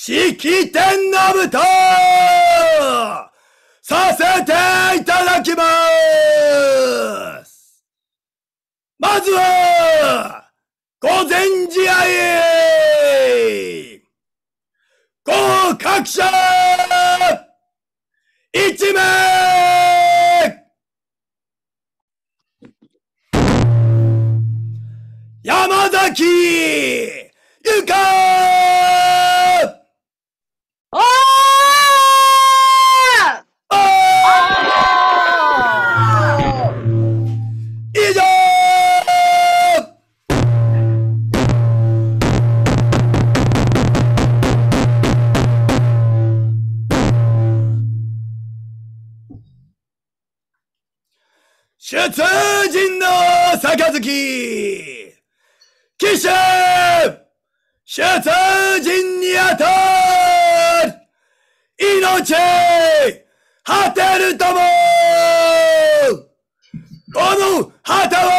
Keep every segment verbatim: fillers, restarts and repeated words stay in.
式典の舞とさせていただきます。まずは、御前試合合格者いち名山崎ゆかおーおー以上出陣の杯騎手出陣にあたり命果てるともこの旗を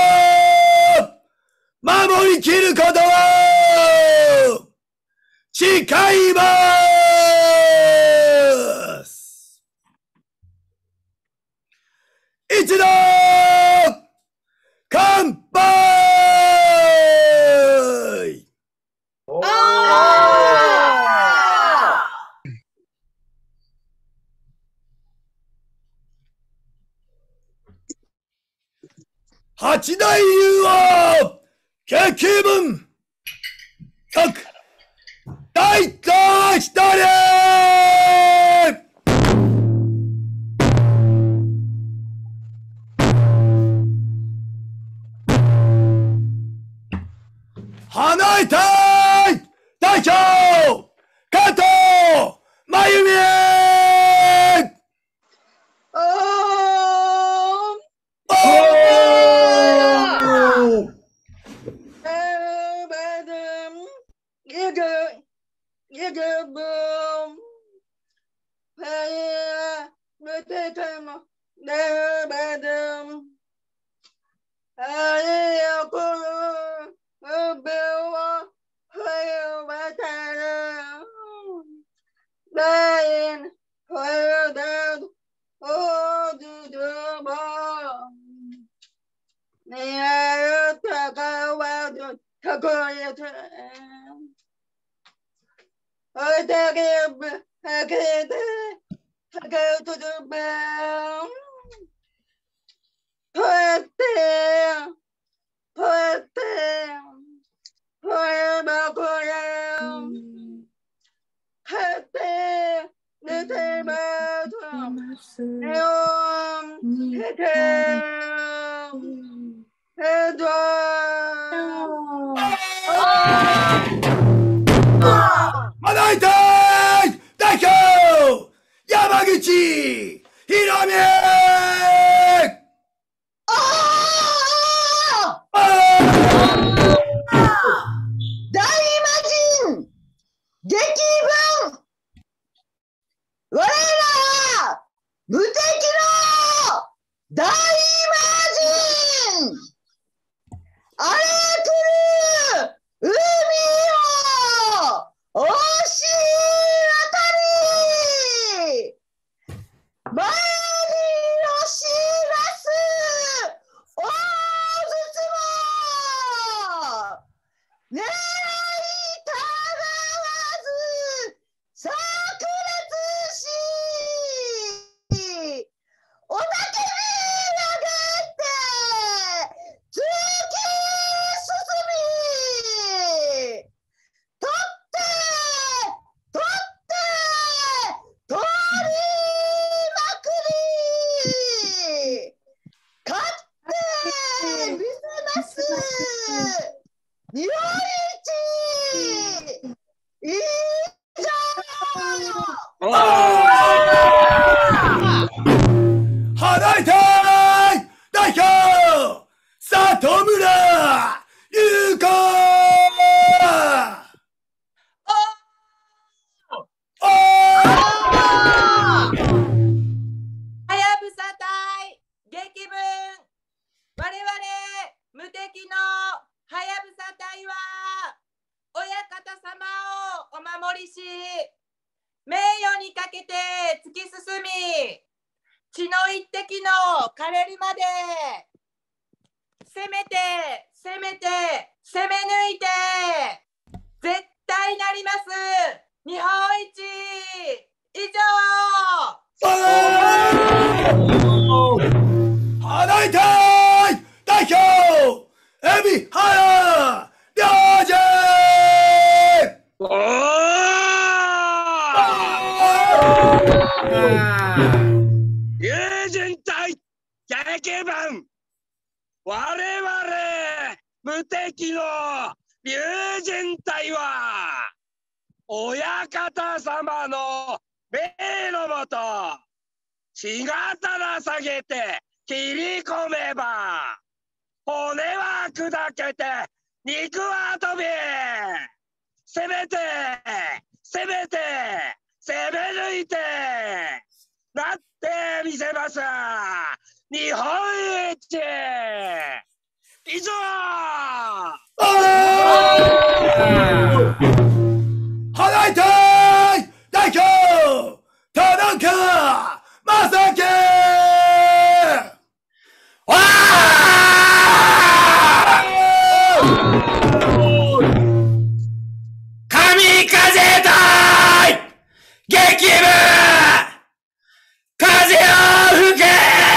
守りきることを誓います。一度乾杯。八大竜王激文各大東一人花井隊代表加藤真由美花井隊代表山口ひろみ大魔神激文我らは無敵の大魔神荒れ狂う海を押し渡り前に押し出す大筒も狙いたがわず炸裂しおたけび投げて突き進み取って取って取りまくり勝ってみせます日本一以上花井隊代表里村優子はやぶさ隊激文我々無敵のはやぶさ隊は親方様をお守守りし、名誉にかけて突き進み、血の一滴の枯れるまで、攻めて、攻めて、攻め抜いて、絶対なります、日本一。以上。 花痛い代表海老原良二。 おー友人隊劇版我々無敵の友人隊は親方様の命のもと血刀下げて切り込めば骨は砕けて肉は飛び攻めて攻めて攻め抜いてなってみせます日本一。以上。 花痛い代表田中正樹。わ神風隊激務風を吹け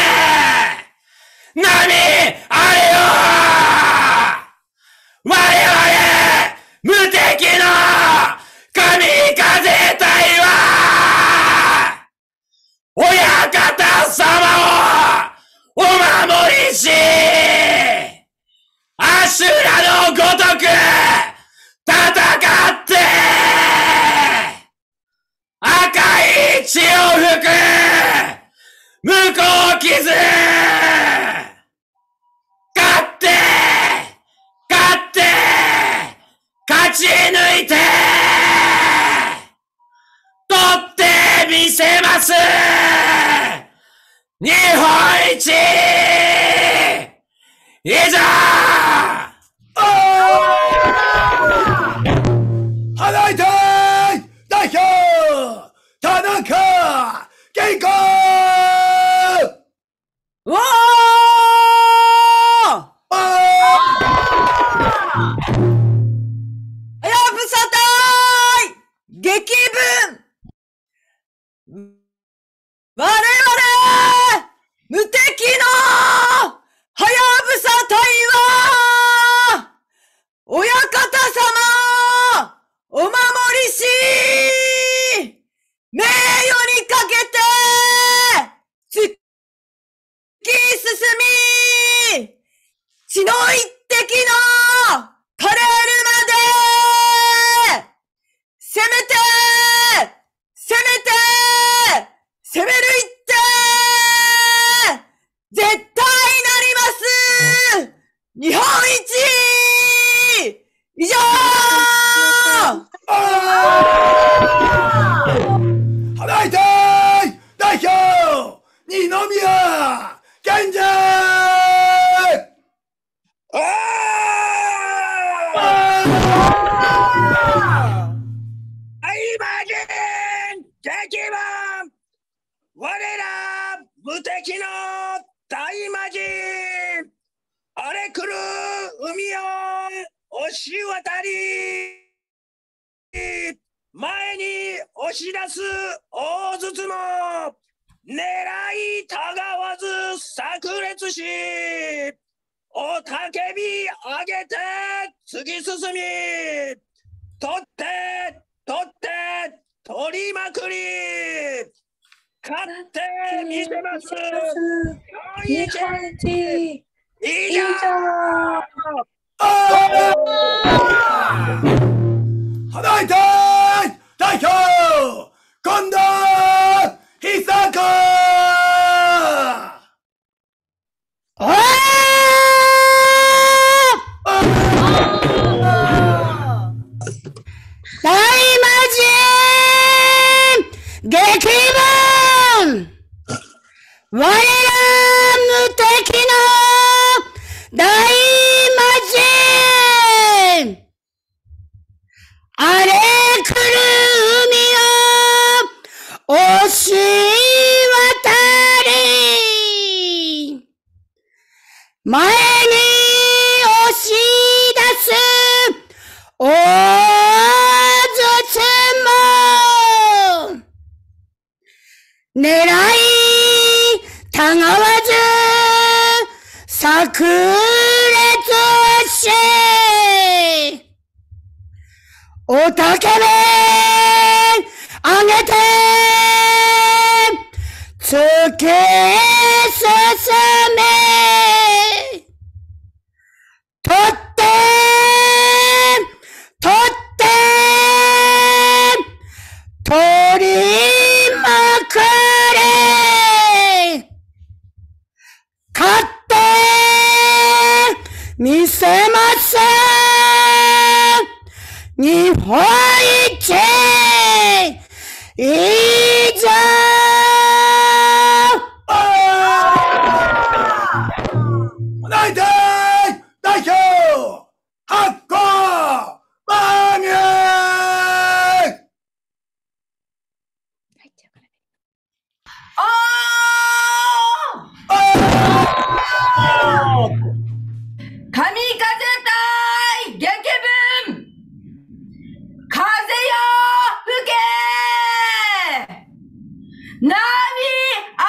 波あれよ我々無敵の神風隊は親方様をお守りしアシュラのごとく戦って赤い血を吹く向こう傷勝って勝って勝ち抜いて取ってみせます日本一。以上。花痛い代表田中健康。 うわーはやぶさ隊激文我々無敵のはやぶさ隊は親方様お守りし名誉にかけて突き進み血の一滴の枯れるまで攻めて攻めて攻め抜いて絶対なります日本一。以上。 花痛い代表二宮健二。 大魔人激版我ら無敵の大魔人荒れ狂う海を押し渡り前に押し出す大筒も狙いたがわず炸裂しおたけび上げて突き進み取って取って取りまくり勝ってみせます日本一。以上。 花痛い代表近藤久子。 大魔人激文我ら無敵の大魔人荒れ狂う狙いたがわず炸裂しおたけびあげて突き進め取って取って取りまくれ勝ってみせます日本一いざ内定代表発行番組神風隊元気分風よ吹け波あ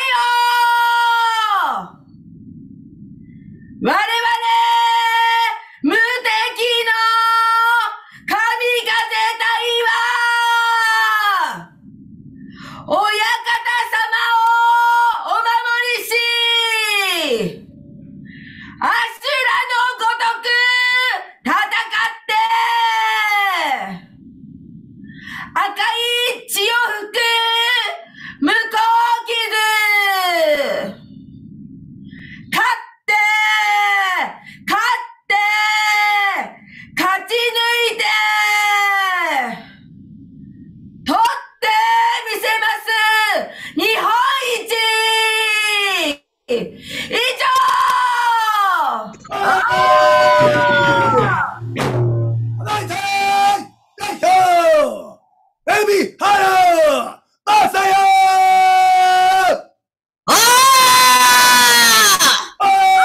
れよ我々無敵の神風隊はお館様をお守りしアシュラのごとく戦って赤い血を吹く向こう傷勝って勝って勝ち抜いて取ってみせます日本一以上内定代表海老原正也ああ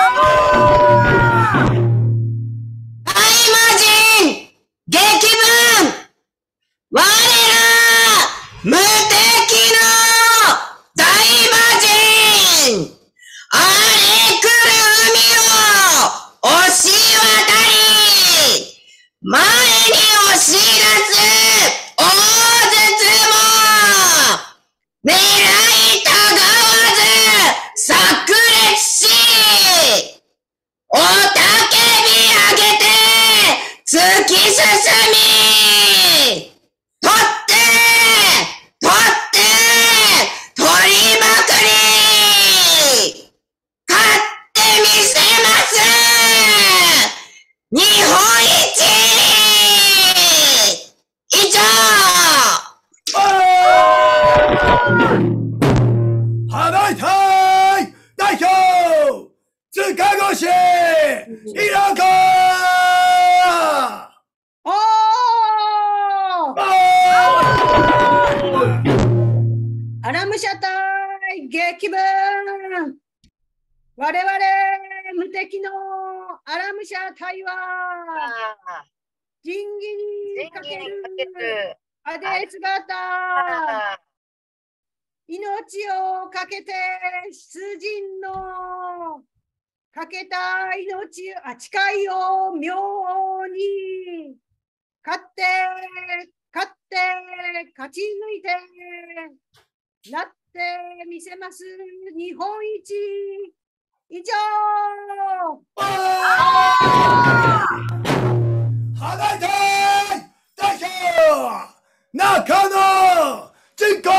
大魔神激文我ら無敵の大魔神あれ来る海を押し渡り前に押し出す大筒も狙いたがわず炸裂しおたけび上げて突き進み取って取って取りまくり勝ってみせます日本一以上花井隊代表塚越ひろこおーアラムシャ隊激文我々無敵のアラムシャ隊は仁義にかけるアデ姿命をかけて出陣のかけた命あ誓いを妙に勝って勝って勝ち抜いてなってみせます日本一以上花井隊代表中野人工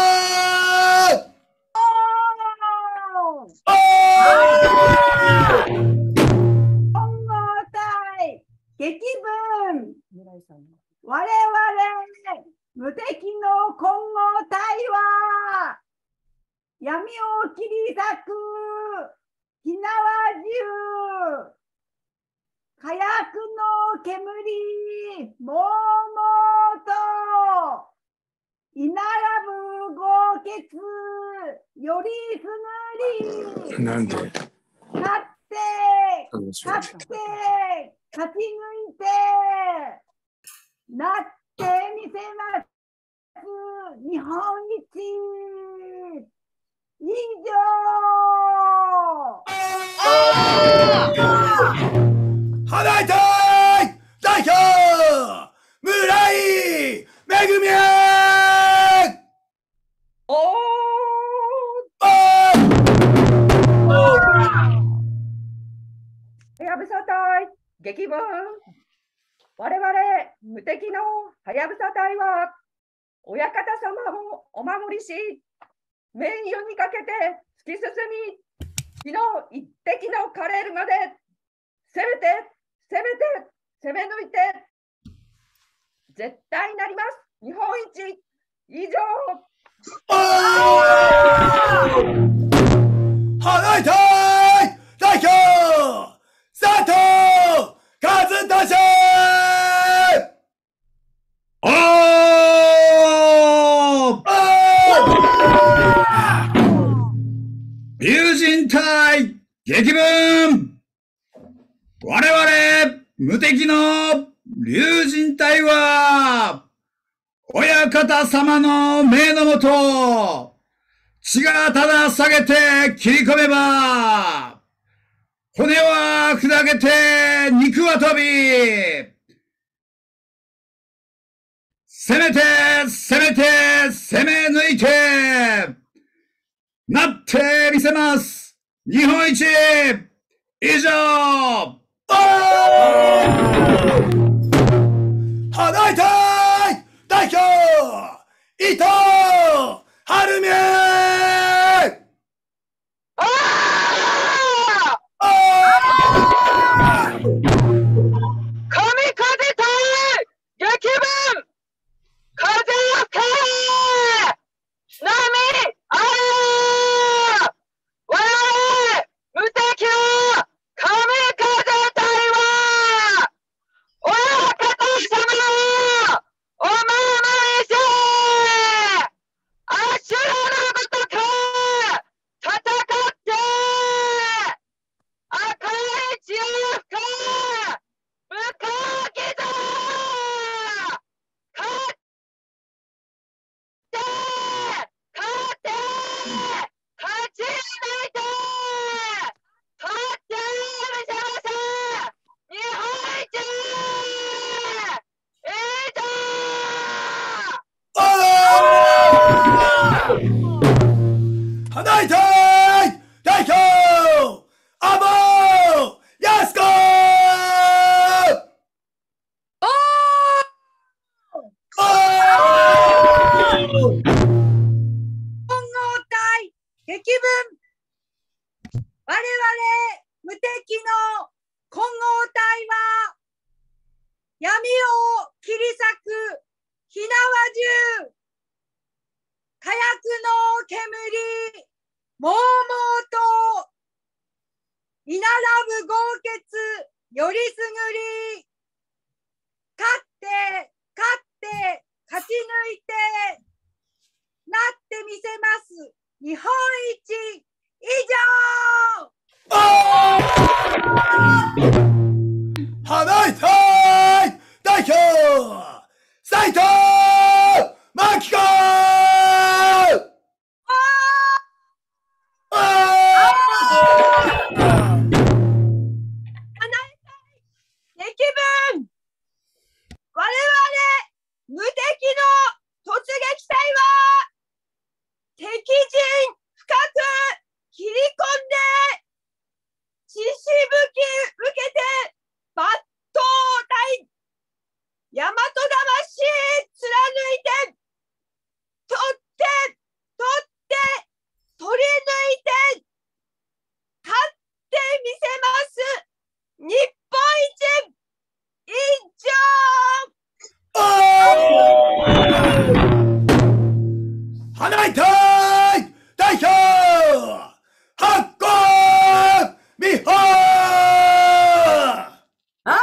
本郷隊激文我々無敵の混合隊は闇を切り裂く火縄銃火薬の煙もうもうと居並ぶ豪傑よりすぐりなんで勝って勝って勝ち抜いてなってみせます日本一以上。 花井隊代表村井めぐみおーはやぶさ隊激文。我々無敵のはやぶさ隊は親方様をお守りし、名誉にかけて突き進み、日の一滴の枯れるまで攻めて攻めて攻め抜いて絶対になります。日本一。以上。 花井隊代表佐藤和俊。おー龍神隊激文。我々無敵の龍神隊は親方様の命のもと血がただ下げて切り込めば骨は砕けて肉は飛び、攻めて攻めて攻め抜いてなってみせます。日本一。以上。花井隊代表伊藤晴美。花井隊代表阿保靖子。 混合隊激文。我々無敵の混合隊は闇を切り裂く火縄銃、火薬の煙、もうもうと居並ぶ豪傑よりすぐり、勝って勝って勝ち抜いてなってみせます日本一。以上。 花井隊代表斉藤真紀子。 激文。我々無敵の突撃隊は敵陣深く切り込んで血しぶき受けて抜刀隊大和魂貫いて取って取って取り抜いて勝ってみせます日本一。以上。花井隊代表八甲美穂。 あ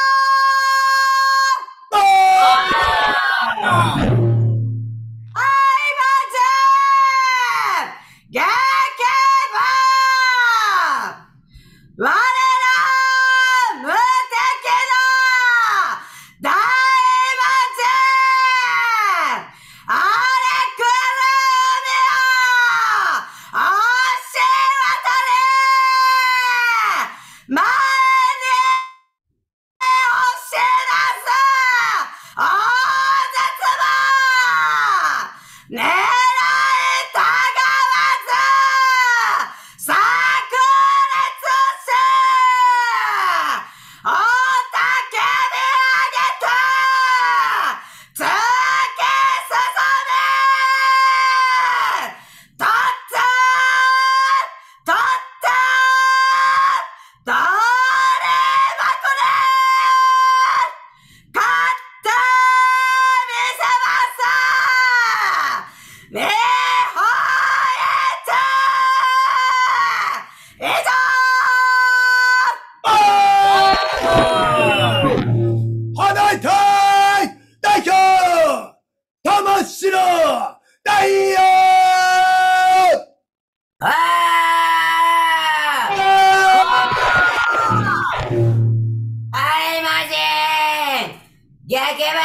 我ら無敵の大魔人あれくるめよあ狙いたがわず炸裂し雄たけび上げた突き進めとっつぁんとっつぁんどれまこれ勝ってみせます日本一以上花井隊代表玉城大王ありません劇版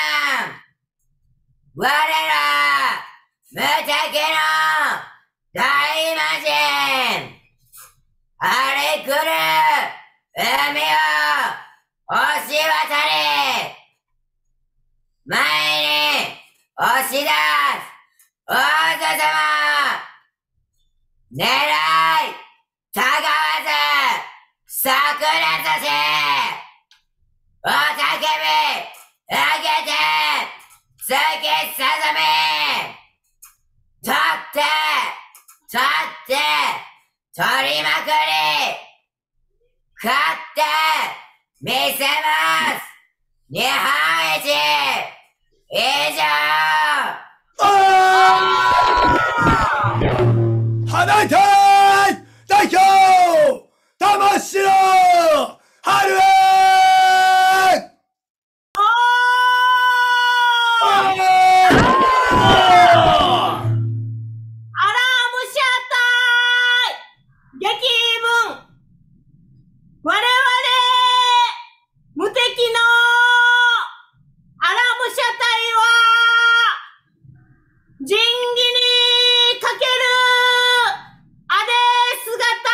我ら無敵の大魔神あれ来る海を押し渡り前に押し出す王女様狙いたがわず炸裂し雄たけび上げて突き進め取って取って取りまくり勝ってみせます日本一以上花井隊代表玉城春江我々無敵のアラムシャ隊は仁義にかけるアデ姿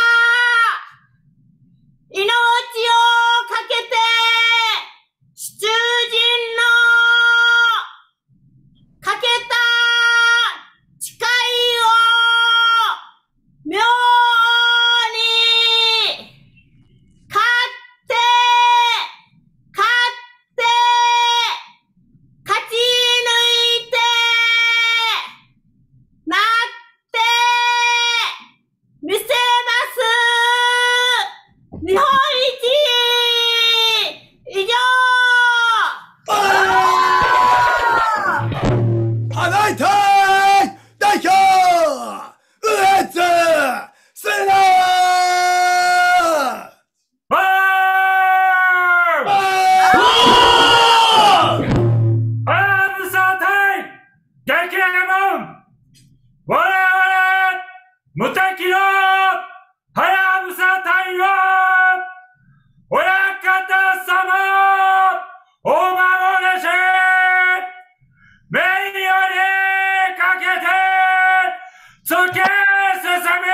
命をかけて出陣のかけた誓いを妙に勝って勝って勝ち抜いてなってみせます日本一以上花井隊代表上津瀬名我々無敵のはやぶさ隊は親方様お守りし名誉にかけて突き進み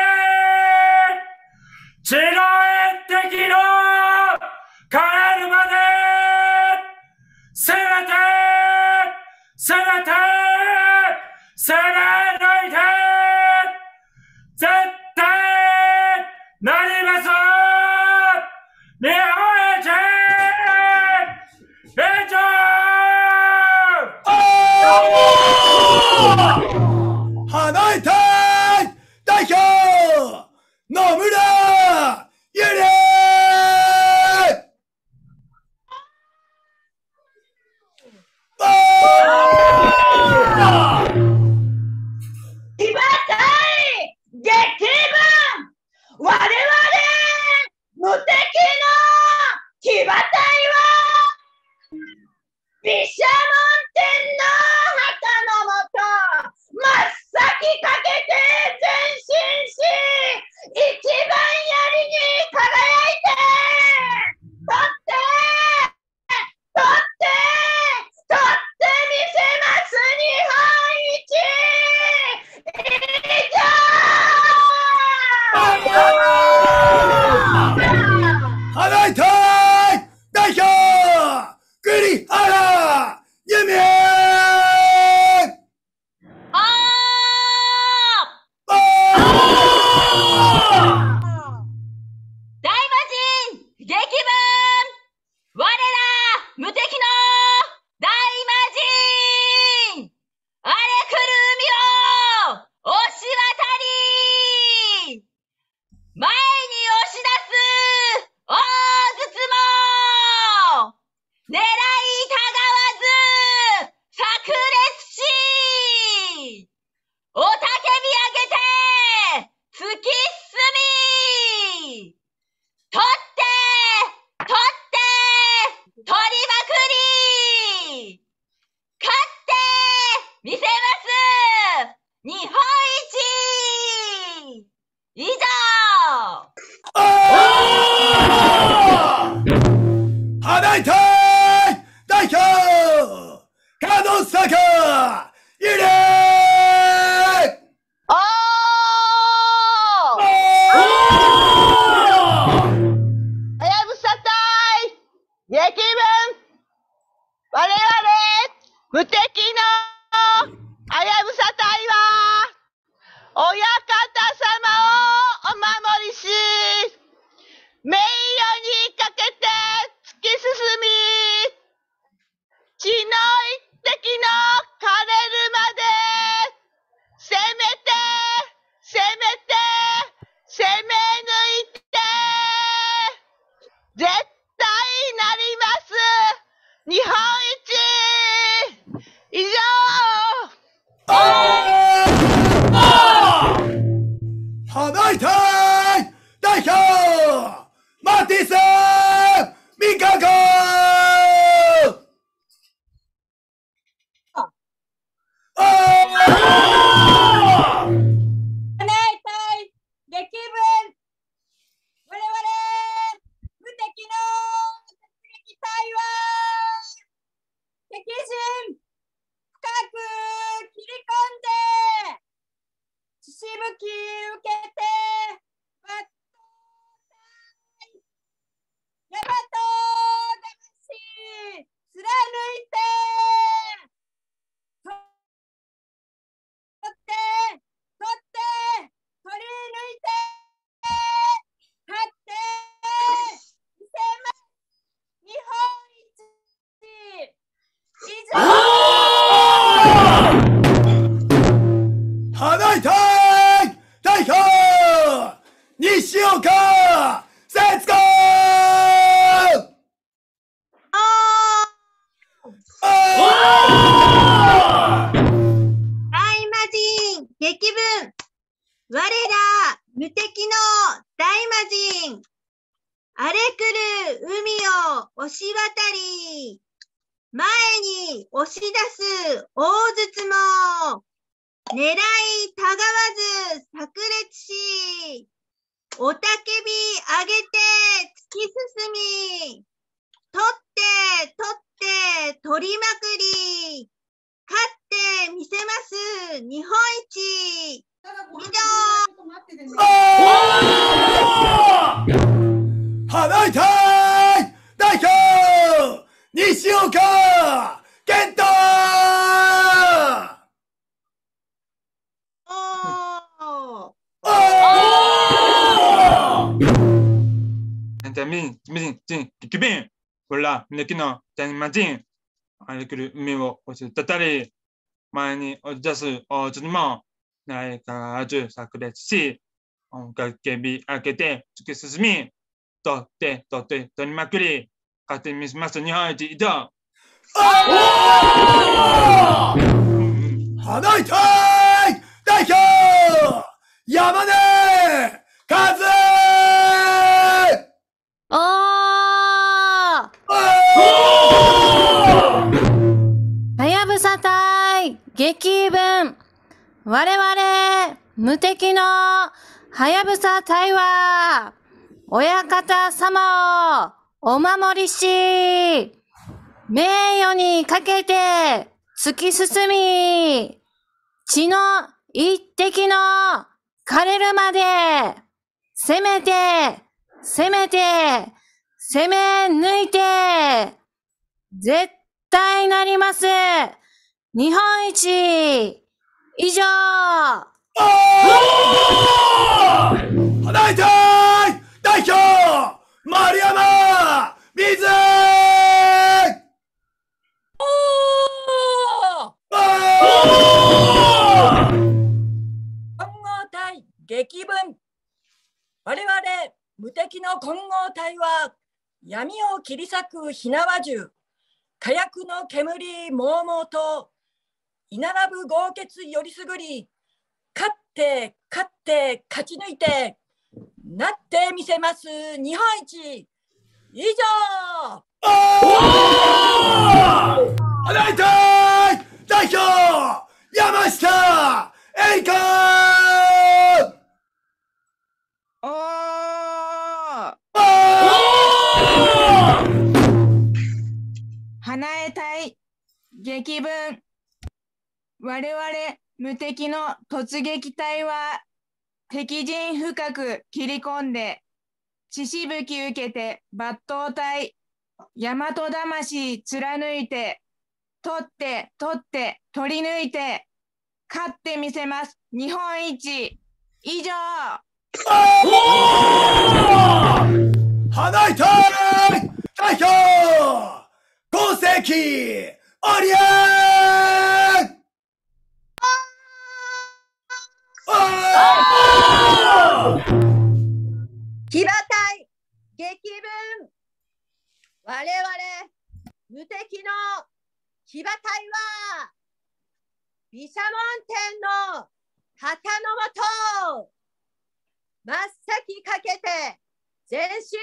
血の一滴の枯れるまで攻めて攻めて攻め抜いて絶対なります日本一以上花井隊代表野村ゆり騎馬隊激分我々無敵の騎馬隊は毘沙門天の旗のもと守人、荒れ狂う海を押し渡り、前に押し出す大筒も、狙いたがわず炸裂し、おたけび上げて突き進み、取って取って取りまくり、勝ってみせます日本一。以上。 花いたい代表西岡健太。 おー。 Antamin, min, tin, kikibin. Voilà, nekino, tanimajin. Alekuru, mio, osu, tatari. 前に押し出す大津にも、ないかず炸裂し、音楽警備開けて突き進み、取って取って取りまくり、勝手に見せます日本一以上。 花いたい代表山根和おー。はやぶさ隊激文。我々無敵のはやぶさ隊は親方様をお守りし、名誉にかけて突き進み、血の一滴の枯れるまで攻めて攻めて攻め抜いて絶対なります日本一。以上。 花いたい代表丸山水。 混合体激文。我々無敵の混合体は闇を切り裂く火縄銃、火薬の煙もうもうと居並ぶ豪傑よりすぐり、勝って勝って勝ち抜いてなってみせます日本一。以上。 花いたい代表山下エリカ。 おー。花江隊激文。我々無敵の突撃隊は敵陣深く切り込んで血しぶき受けて抜刀隊大和魂貫いて取って取って取り抜いて勝ってみせます日本一。以上。 花いたい代表功績オリエン。 騎馬隊激文。我々無敵の騎馬隊は毘沙門天の旗の下真っ先かけて前進し、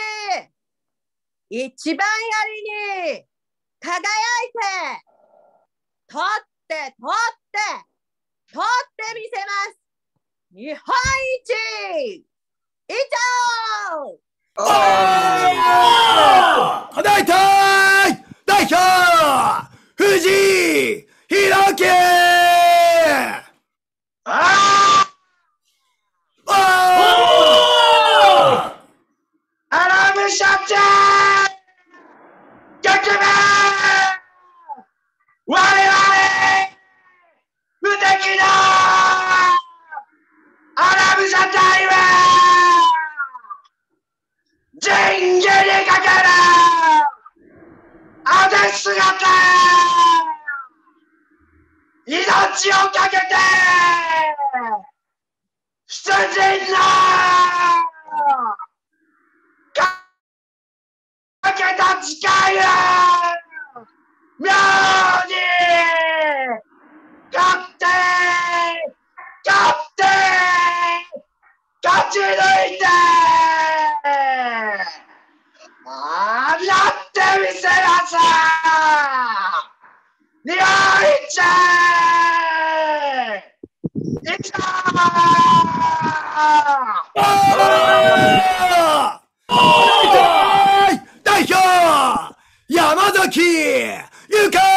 一番槍に輝いて取って取って取ってみせます日本一。以上。 花いたい代表藤井弘樹。 アラムシャチャー激文。我々無敵のアラムシャ隊は仁義にかけるあで姿、命をかけて出陣のかけた誓いを妙に勝って勝って勝ち抜いてできたー代表山崎ゆか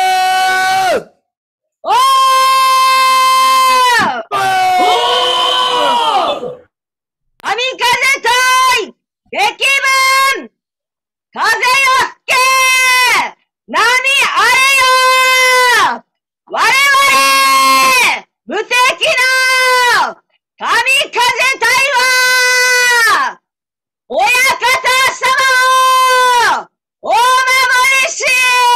おー神風隊激分風よ吹け波あれよ我々無敵の神風隊は親方様をお守りし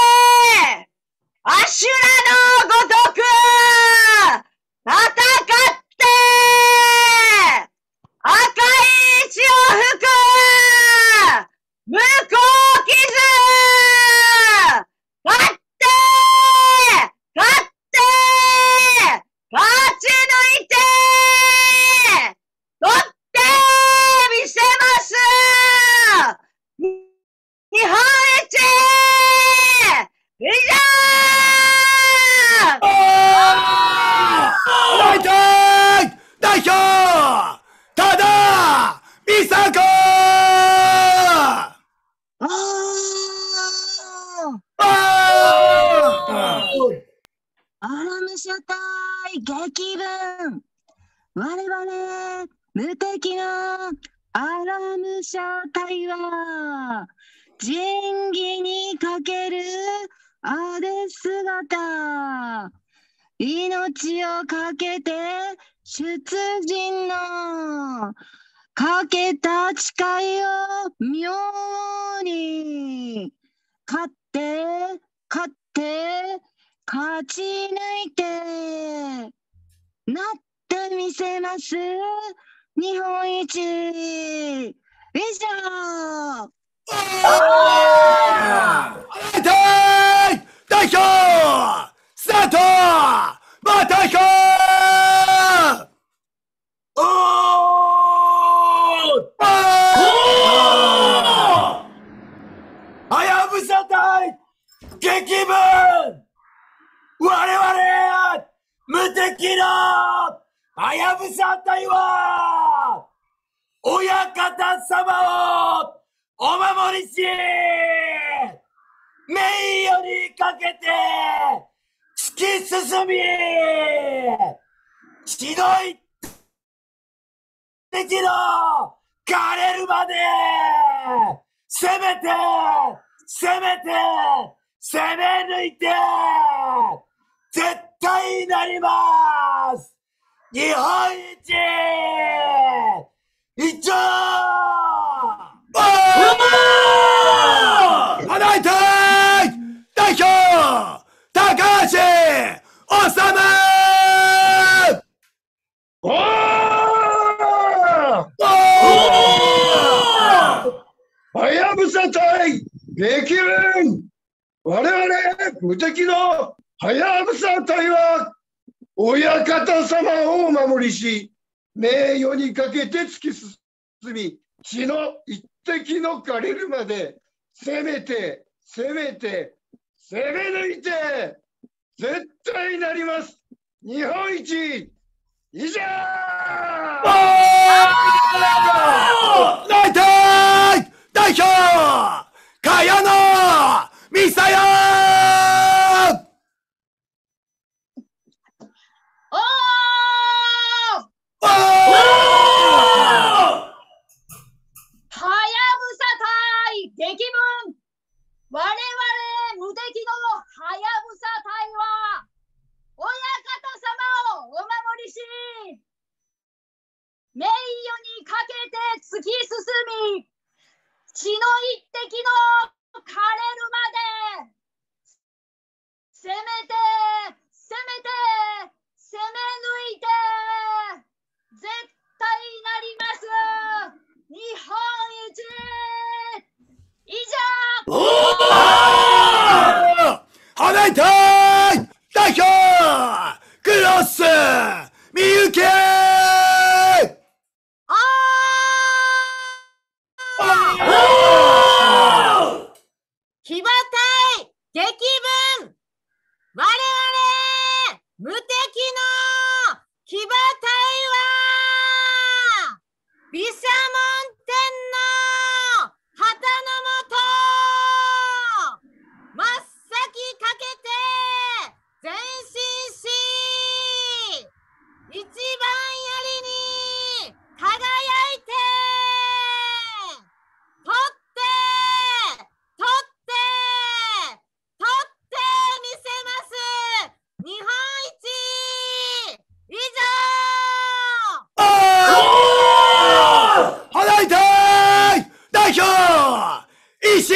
アシュラのごとく戦って赤い血を吹く向こう傷勝って勝って勝ち抜いて取ってみせます日本一以上大体代表ただ美佐子アラムシャ隊激分我々無敵のアラムシャ隊は仁義にかけるあで姿命をかけて出陣のかけた誓いを妙に勝って勝って勝ち抜いてなってみせます日本一以上代表佐藤又彦おーはやぶさ隊激分我々無敵のはやぶさ隊は親方様をお守りし名誉にかけて突き進み血の一滴の枯れるまで攻めて攻めて攻め抜いて絶対になります日本一一丁花井隊代表高橋治おーはやぶさ隊激分我々無敵のはやぶさ隊は親方様をお守りし名誉にかけて突き進み血の一滴の枯れるまで攻めて攻めて攻め抜いて絶対になります日本一以上内定代表茅野美沙代おーはやぶさ隊激分我々無敵のはやぶさ隊は親方様をお守りし名誉にかけて突き進み血の一滴の枯れるまで攻めて攻めて攻め抜いて絶対なります日本一以上花井隊代表クロスみゆき騎馬隊激分我々無敵の騎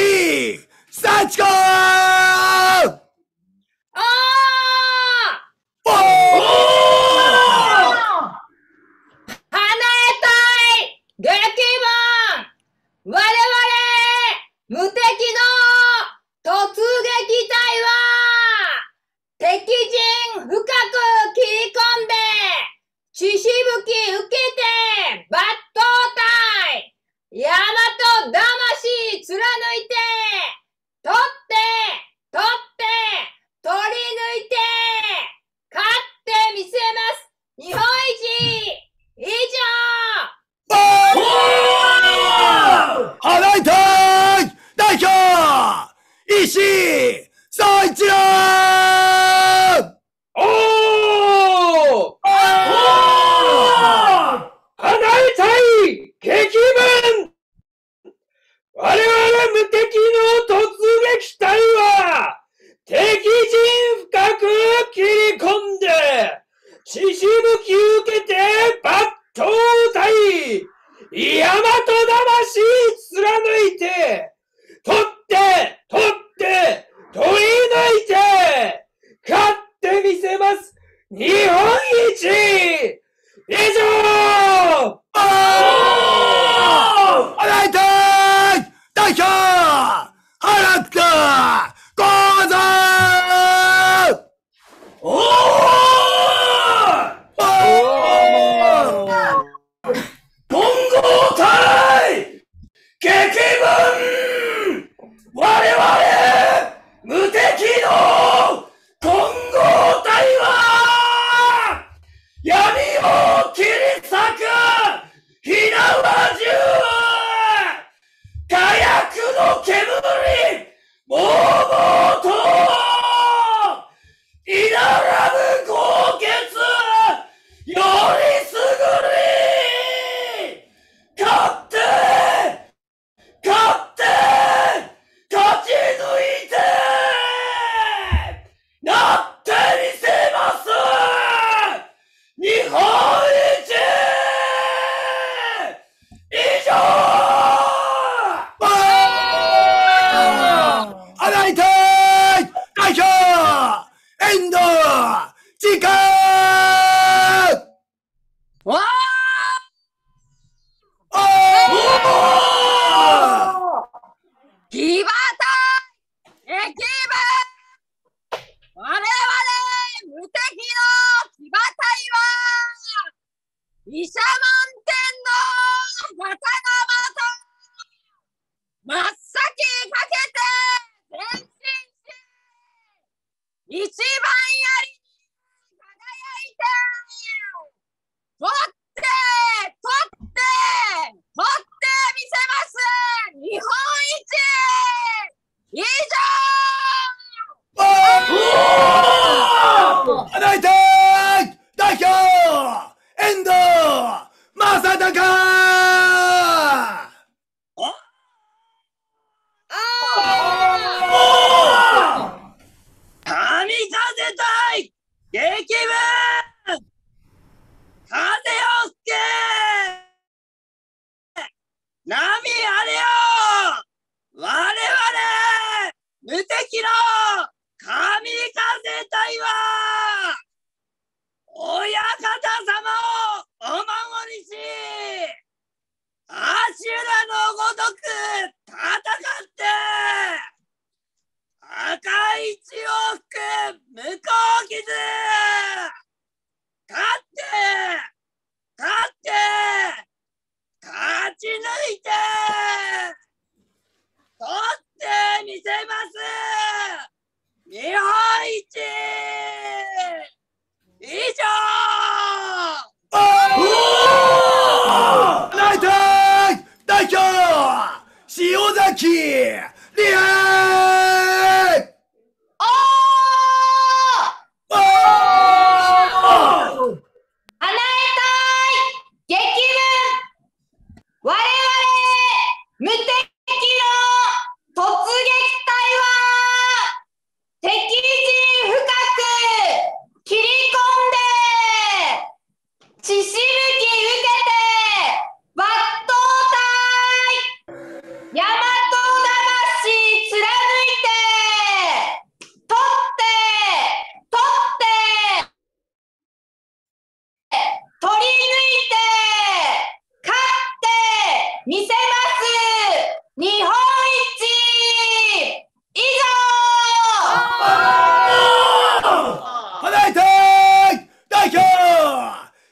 石幸子。 おおー。 花えたい激文我々無敵の突撃隊は敵陣深く切り込んで血しぶき受けて抜刀隊大和魂貫いて取って取って取り抜いて勝ってみせます日本一以上花隊代表石総一郎。 おー花江隊激文我々無敵の突撃隊は敵陣深く切り込んで血しぶき受けて抜刀隊大和魂貫いて取って取って取り抜いて勝ってみせます日本一以上。 花隊代表原田幸三。 おー金剛隊激文我々無敵の金剛隊は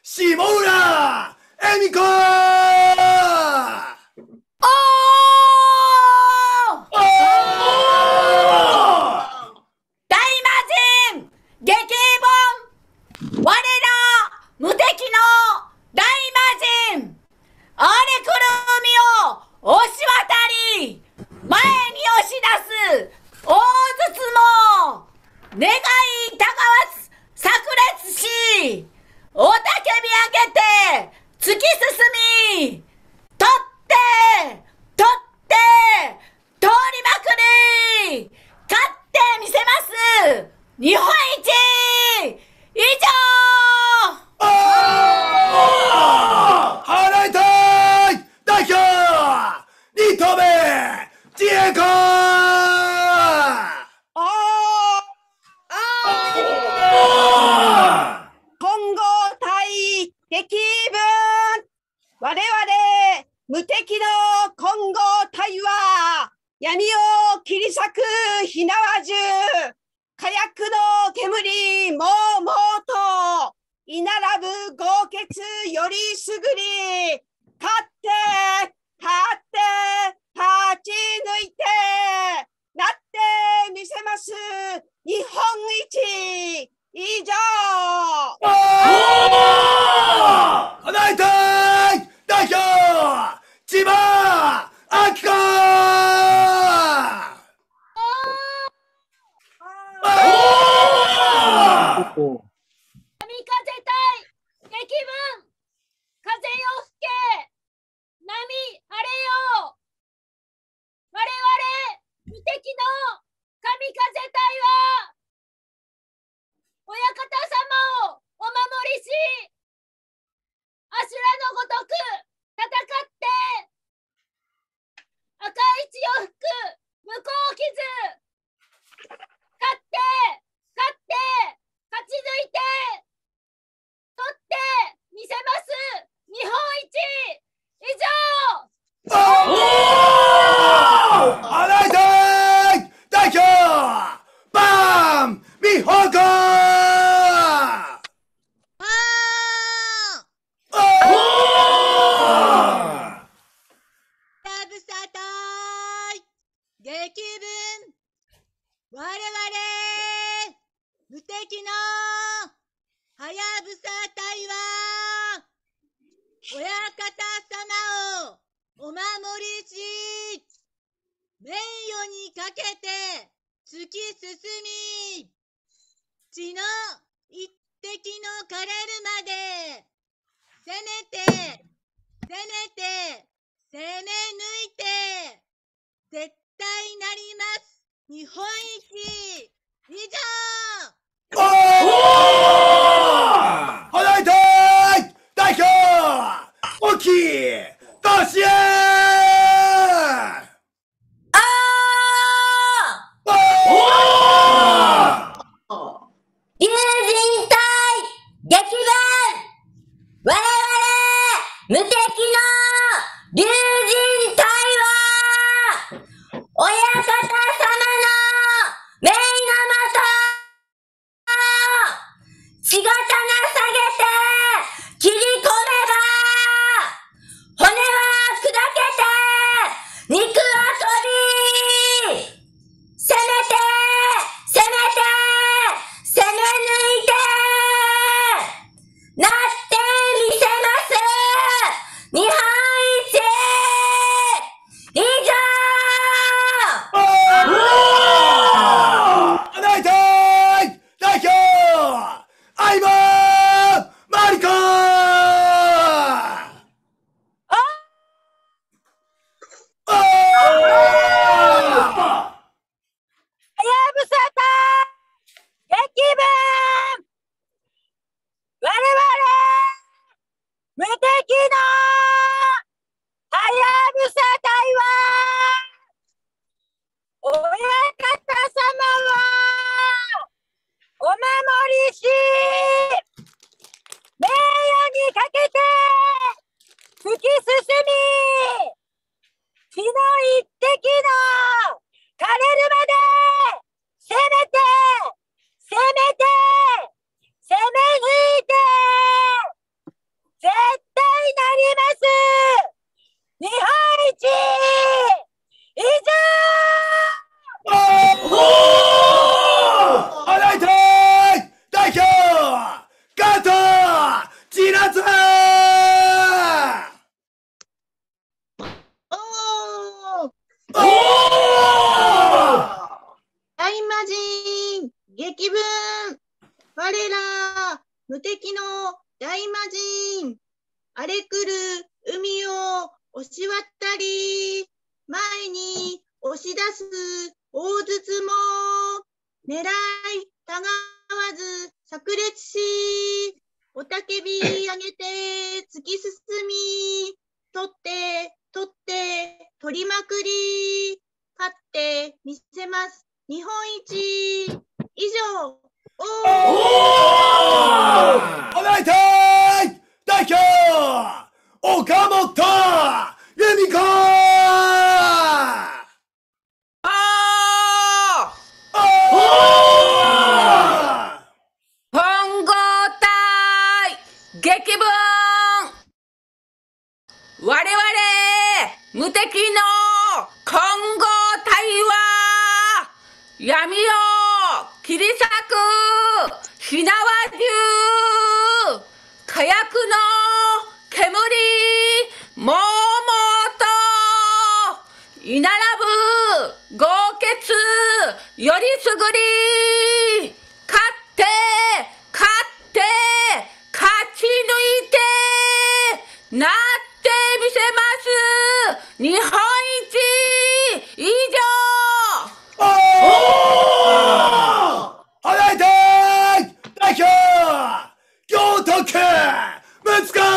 下浦恵美子。 おー大魔神激本我ら無敵の大魔神あれくるみを押し渡り前に押し出す大筒も願いたがわす炸裂し雄たけび上げて突き進み取って取って通りまくり勝ってみせます日本一以上払いたい代表二頭目自衛官。 混合対激分我々無敵の混合体は闇を切り裂く火縄銃火薬の煙もうもうと居並ぶ豪傑よりすぐり勝って勝って勝ち抜いてなってみせます日本一以上。 払いたい代表千葉明子。 神風対激分風よ吹け波晴れよ我々無敵の神風隊は親方様をお守りし阿修羅のごとく戦って赤い血を吹く向こう傷勝って勝って勝ち抜いて取ってみせます日本一以上。 払いたい代表バン美穂子。 激分我々無敵のはやぶさ隊は親方様をお守りし名誉にかけて突き進み血の一滴の枯れるまで攻めて攻めて攻め抜いて絶対なります日本一以上。 払いたい代表大きい甲子園。 竜神隊激分我々無敵の竜神隊は親方様の命のもと仕事な下げて切り込めば骨は砕けて肉は飛び攻めて攻めて攻め抜いてなってみせます千夏おーおー大魔神激文我ら無敵の大魔神荒れくる海を押し渡り前に押し出す大筒も狙いたがわず炸裂し雄たけび上げて突き進み取って取って取りまくり勝ってみせます日本一以上おーお願いたい代表岡本由美子ああー本郷隊激文我々無敵の混合隊は闇を切り裂く火縄銃火薬の煙もうもうと居並ぶ豪傑よりすぐり勝って勝って勝ち抜いてなってみせます日本一以上お願いたい代表京都区息子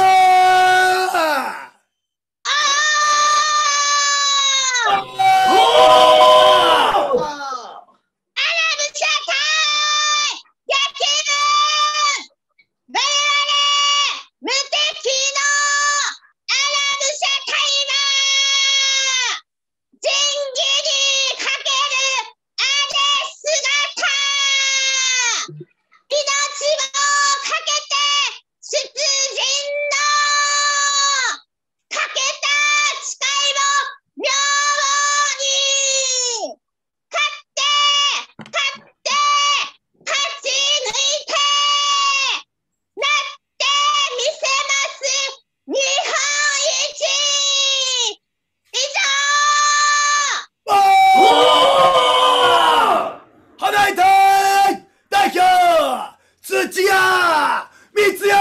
土屋光也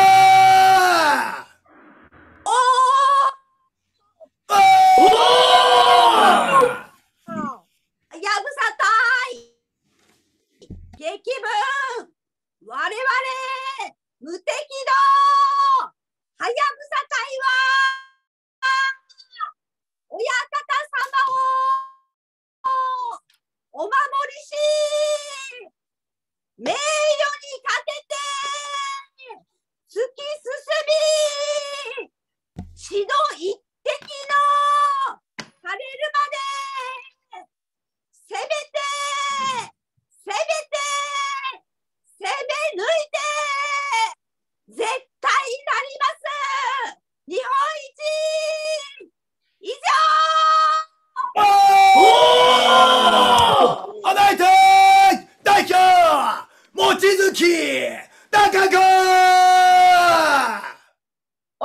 やぶさ隊激文我々無敵のはやぶさ隊は親方様をお守りし名誉にかけて突き進み血の一滴の枯れるまで攻めて攻めて攻め抜いて絶対なります日本一以上お願いたい代表望月高子お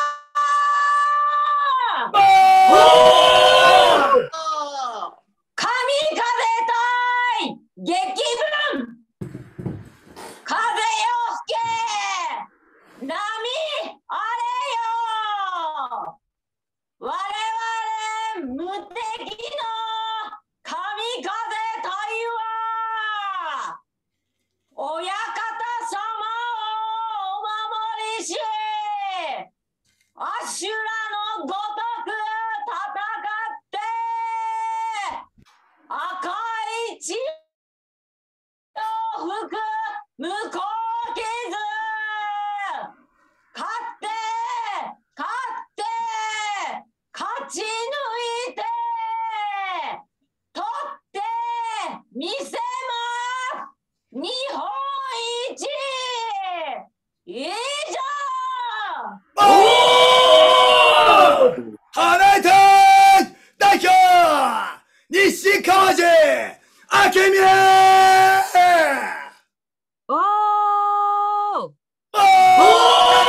神風隊激文風よ吹け波あれよ我々無敵の神風隊は親方様をお守りしアシュラのごとく戦って赤い血を吹く向こう傷勝って勝って勝ち抜いて取ってみせます日本一以上払いたい代表西川路明美おーおー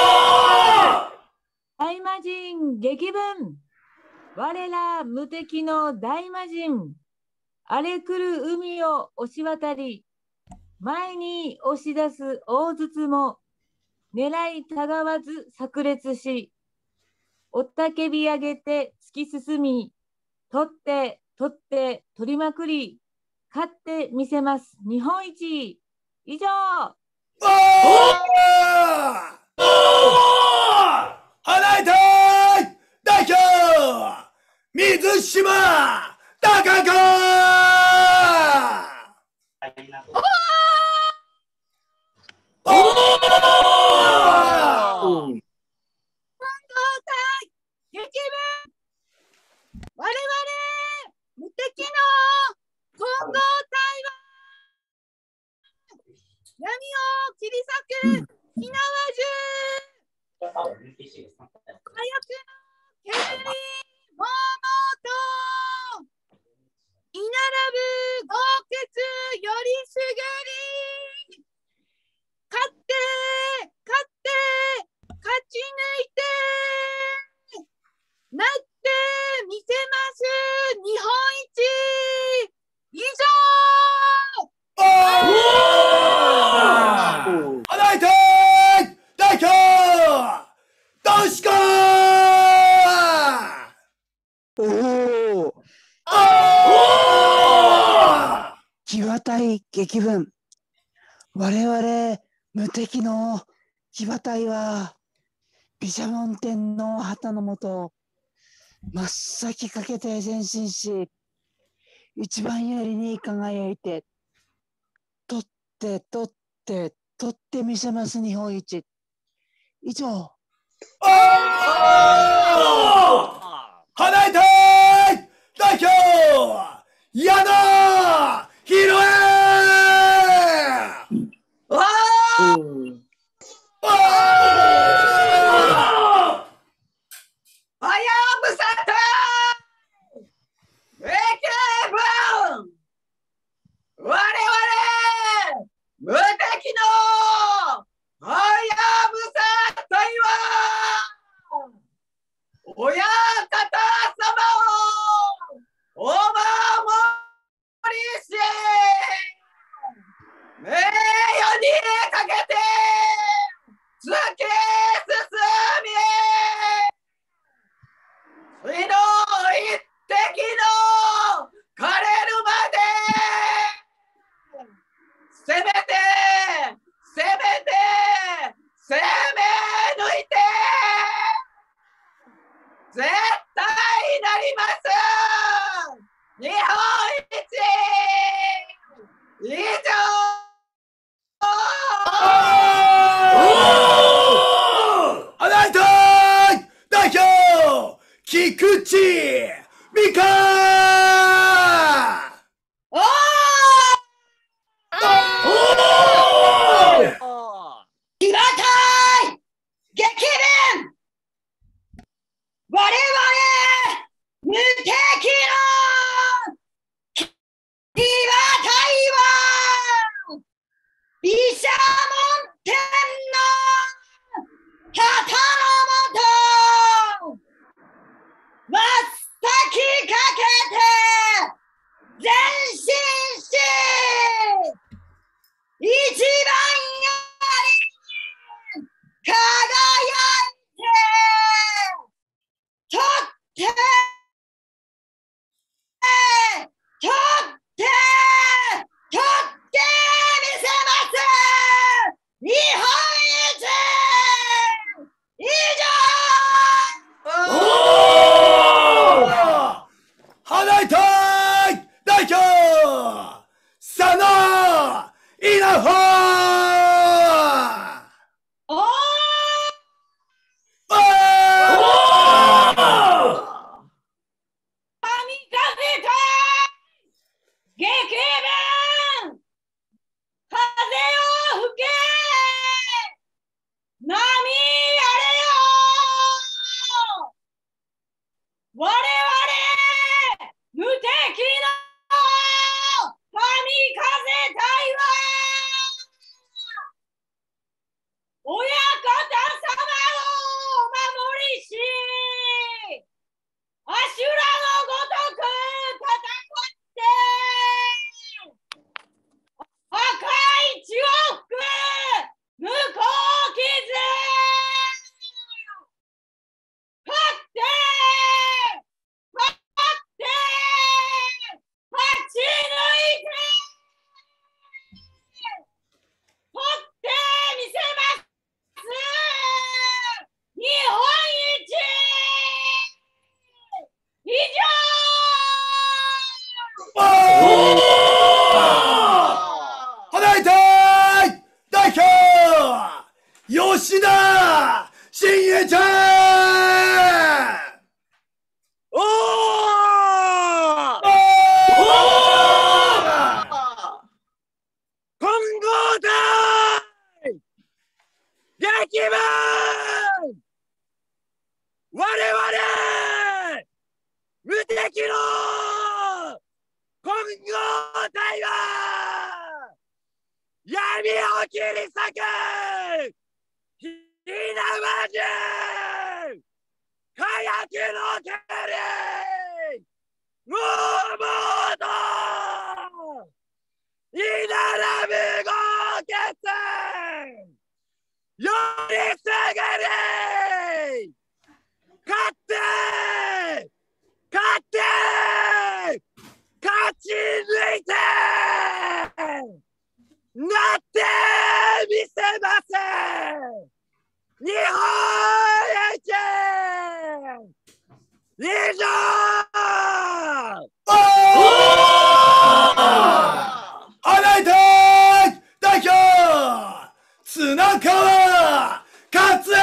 魔人激文。我ら無敵の大魔人。荒れ来る海を押し渡り、前に押し出す大筒も、狙いたがわず炸裂し、おったけび上げて突き進み、取って取って取りまくり、勝ってみせます日本一。以上。 おーおー花井隊代表水島貴子。おー激文。我々無敵の混合体は闇を切り裂く火縄銃。火薬の煙、もうと居並ぶ豪傑よりすぐり。勝って勝って勝ち抜いてなってみせます日本一。以上。 おー花井隊代表としこー。 おお。騎馬隊激文。我々無敵の騎馬隊は毘沙門天の旗のもと真っ先かけて前進し、一番槍に輝いて取って取って取ってみせます日本一。以上。 おー花井隊代表矢野ひろえ。 わーおーはやぶさ隊エケブン。我々無敵のはやぶさ隊は親方様をお守りし名誉にかけて突き進み、次の一滴の枯れるまで攻めて攻めて攻め抜いて絶対なります日本一。以上。 花井隊代表菊池美香。 おー騎馬隊激弁。我々無敵の騎馬隊は毘沙門天の旗のもと真っ先かけて前進し一番槍に輝いて取って取って取ってみせます日本一。以上。 おー花井隊代表佐野稲穂。 おー新栄ちゃんおー混合体激務我々無敵の混合体は闇を切り裂く火縄銃火薬の蹴りもうもうといなら無合決よりすぐり勝って勝って勝ち抜いてなってみせます日本一以上花井隊代表綱川勝つ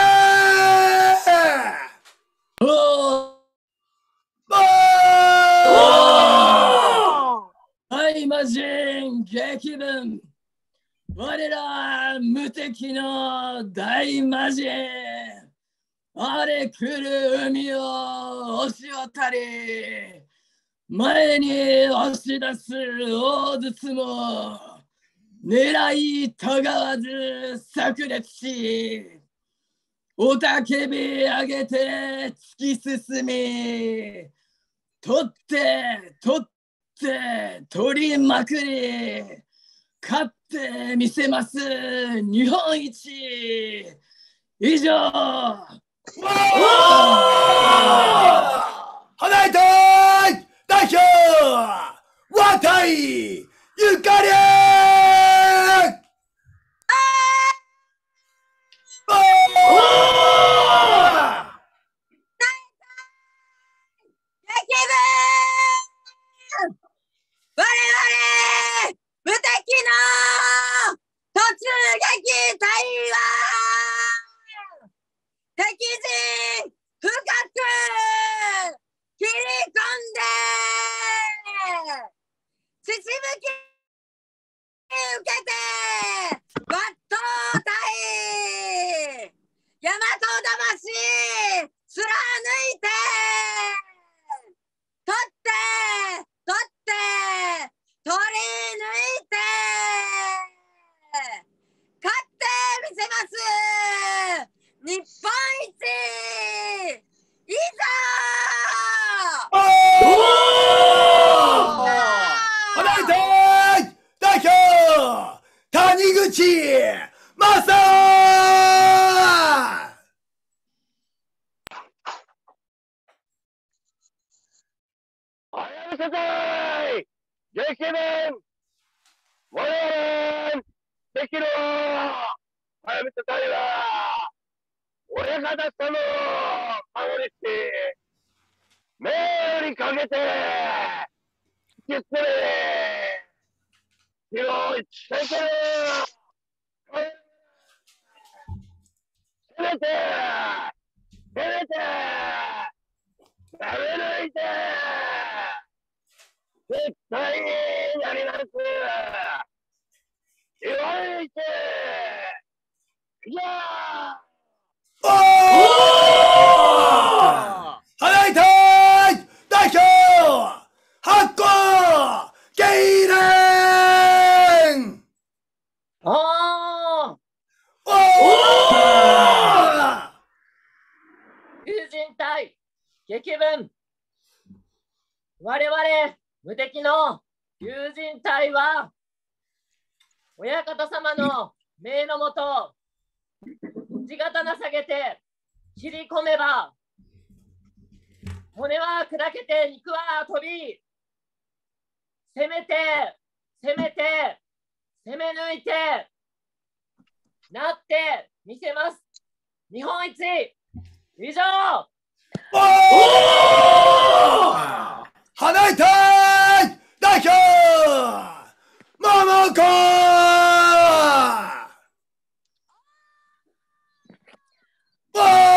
大魔神激文我ら無敵の大魔神荒れ来る海を押し渡り前に押し出す大筒も狙いたがわず炸裂し雄たけび上げて突き進み取って取って取りまくり勝ってみせます日本一以上花井隊代表渡井ゆかり我々無敵の突撃隊は敵陣深く切り込んで血しぶき受けて抜刀隊大和魂貫いて取って取って取り抜いて勝ってみせます日本一いざ花井隊代表谷口正はやぶさ隊激弁我々敵のはやぶさ隊は親方様を守りし目よりかけて突き進め広い世界攻めて攻めて食べ抜いて絶対になります日本一いやおー花井隊代表発行敬礼おーおー友人隊激文我々無敵の友人隊は親方様の命のもと地刀下げて切り込めば骨は砕けて肉は飛び攻めて攻めて攻め抜いてなってみせます日本一以上おー花井隊代表桃子おー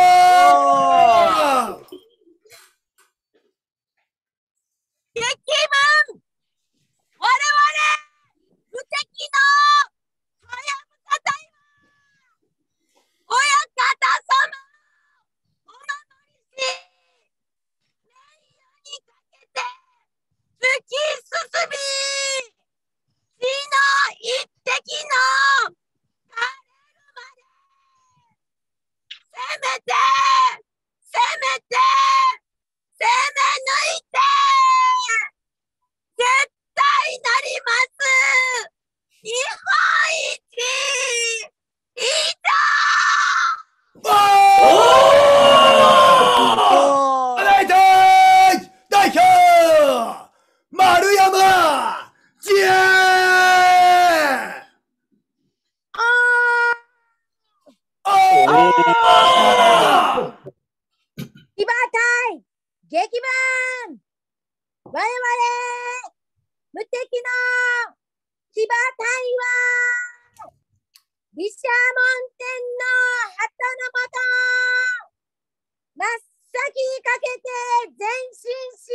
激文我々無敵の騎馬隊は毘沙門天の旗のもと真っ先にかけて前進し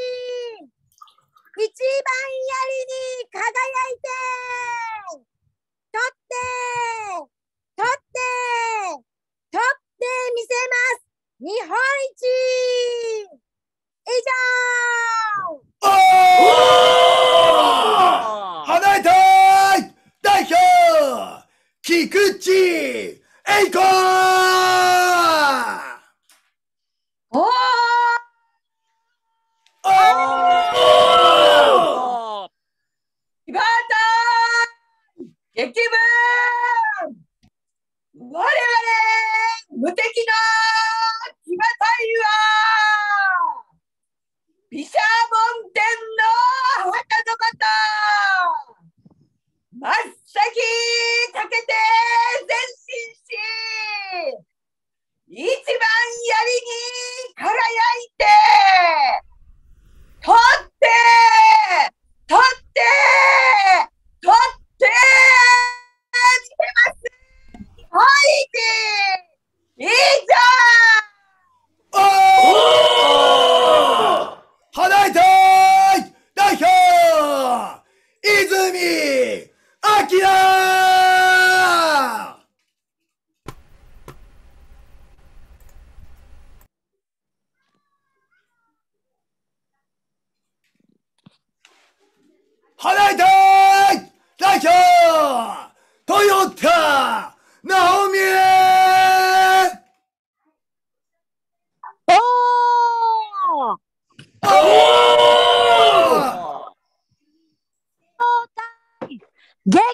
一番槍に輝いて取って取って取ってみせます日本一以上おー花隊代表菊池栄子おーおー騎馬隊激文我々無敵の騎馬隊は毘沙門天の旗の方真っ先かけて前進し一番槍に輝いて取って取って取ってみせますはい以上おー花隊代表泉明花隊代表豊田直美おーおー激文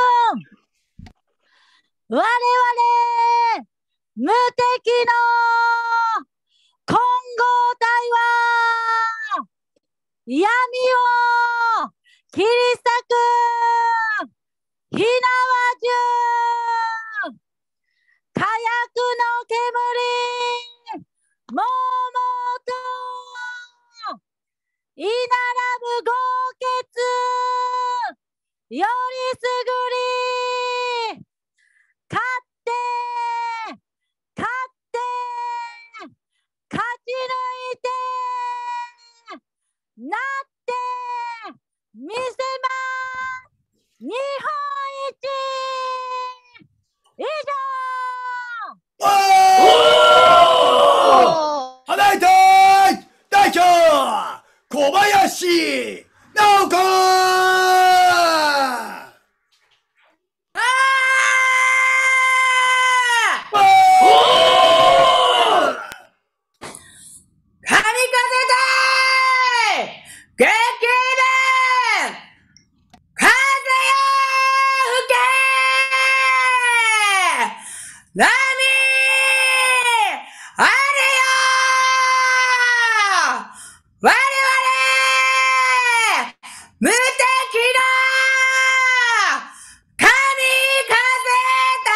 我々無敵の金剛隊は闇を切り裂く火縄銃火薬の煙もうもうと居並ぶ豪傑よりすぐり勝って勝って勝ち抜いてなってみせます日本一以上おー花隊代表小林直子神風隊激文風よ吹け波あれよ我々無敵の神風隊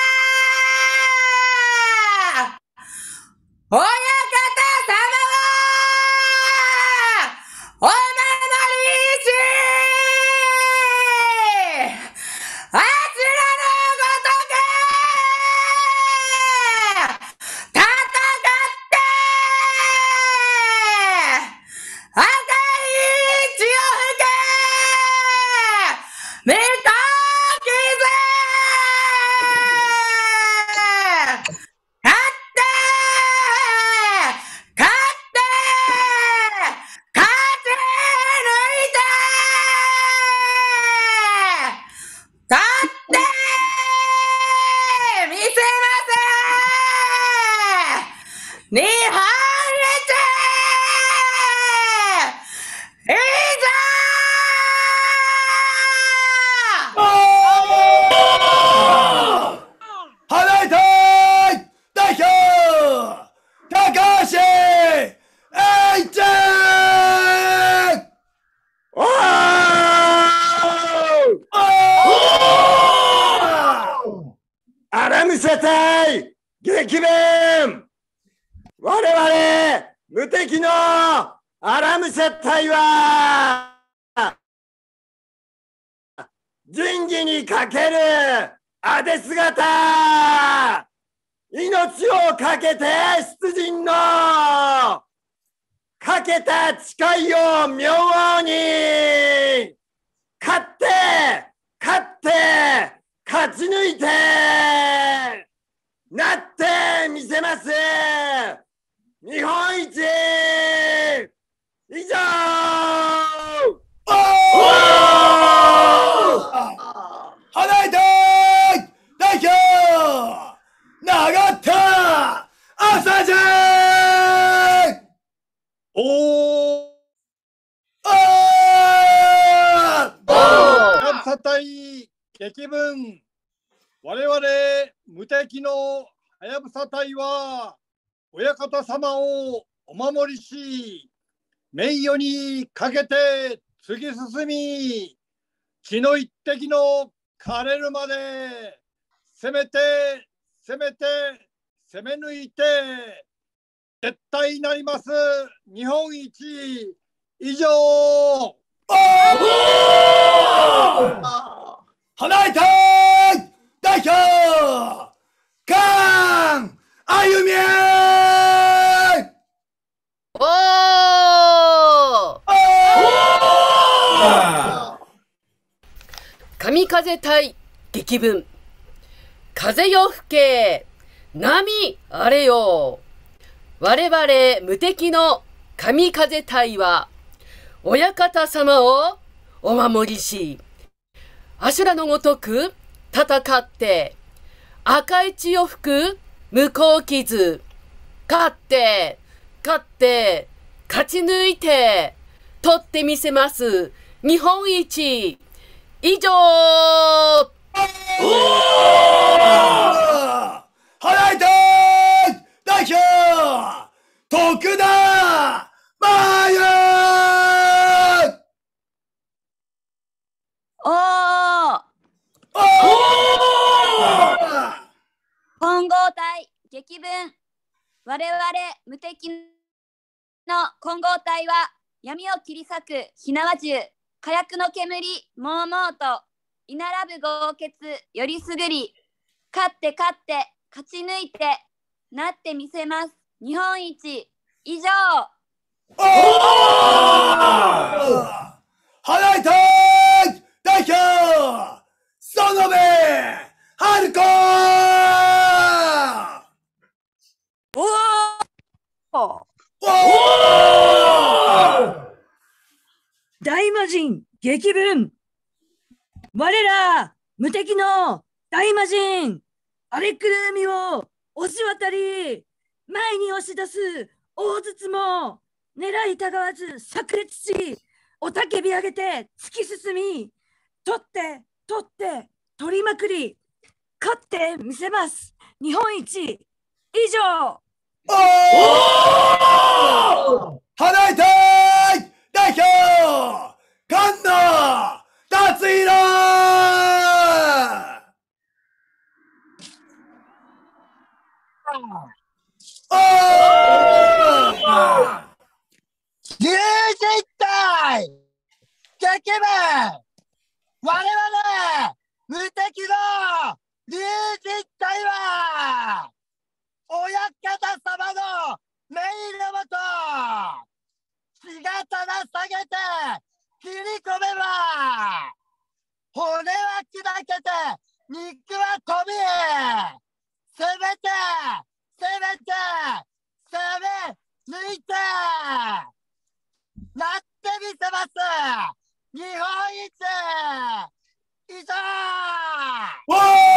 は親方様をお守りしあちらのごとく戦って赤い血を吹け御嶽勢勝って勝って勝ち抜いて勝ってみせます日本一以上花隊代表高橋愛ちゃんおーおー荒武者隊激弁我々 無敵のアラムシャ隊は仁義にかけるアデ姿、命をかけて出陣のかけた誓いを明王に勝って勝って勝ち抜いてなってみせます。日本一以上。お花井代表永田朝ちゃん。 おーハヤブサ隊激文、我々無敵のはやぶさ隊は親方様をお守りし、名誉にかけて突き進み、血の一滴の枯れるまで攻めて攻めて攻め抜いて絶対なります日本一以上。 花井隊代表菅歩みおー神風隊激文、風よ吹け波あれよ、我々無敵の神風隊は親方様をお守りし、阿修羅のごとく戦って赤い血を吹く向こう傷、勝って勝って勝ち抜いて取ってみせます日本一以上。 花井隊代表徳田真由。 おー混合隊激文、我々無敵の混合隊は闇を切り裂く火縄銃、火薬の煙もうもうと居並ぶ豪傑よりすぐり、勝って勝って勝ち抜いてなってみせます日本一以上。 花井隊代表園部春子。 おお大魔神激文、我ら無敵の大魔神荒れ狂う海を押し渡り、前に押し出す大筒も狙いたがわず炸裂し、雄たけび上げて突き進み、取って取って取りまくり、勝ってみせます日本一以上。 おー花井隊代表菅野達弘。おー龍神隊激文、我々無敵の龍神隊は親方様の命のもと血刀下げて切り込めば骨は砕けて肉は飛び、攻めて攻めて攻め抜いてなってみせます日本一以上。 お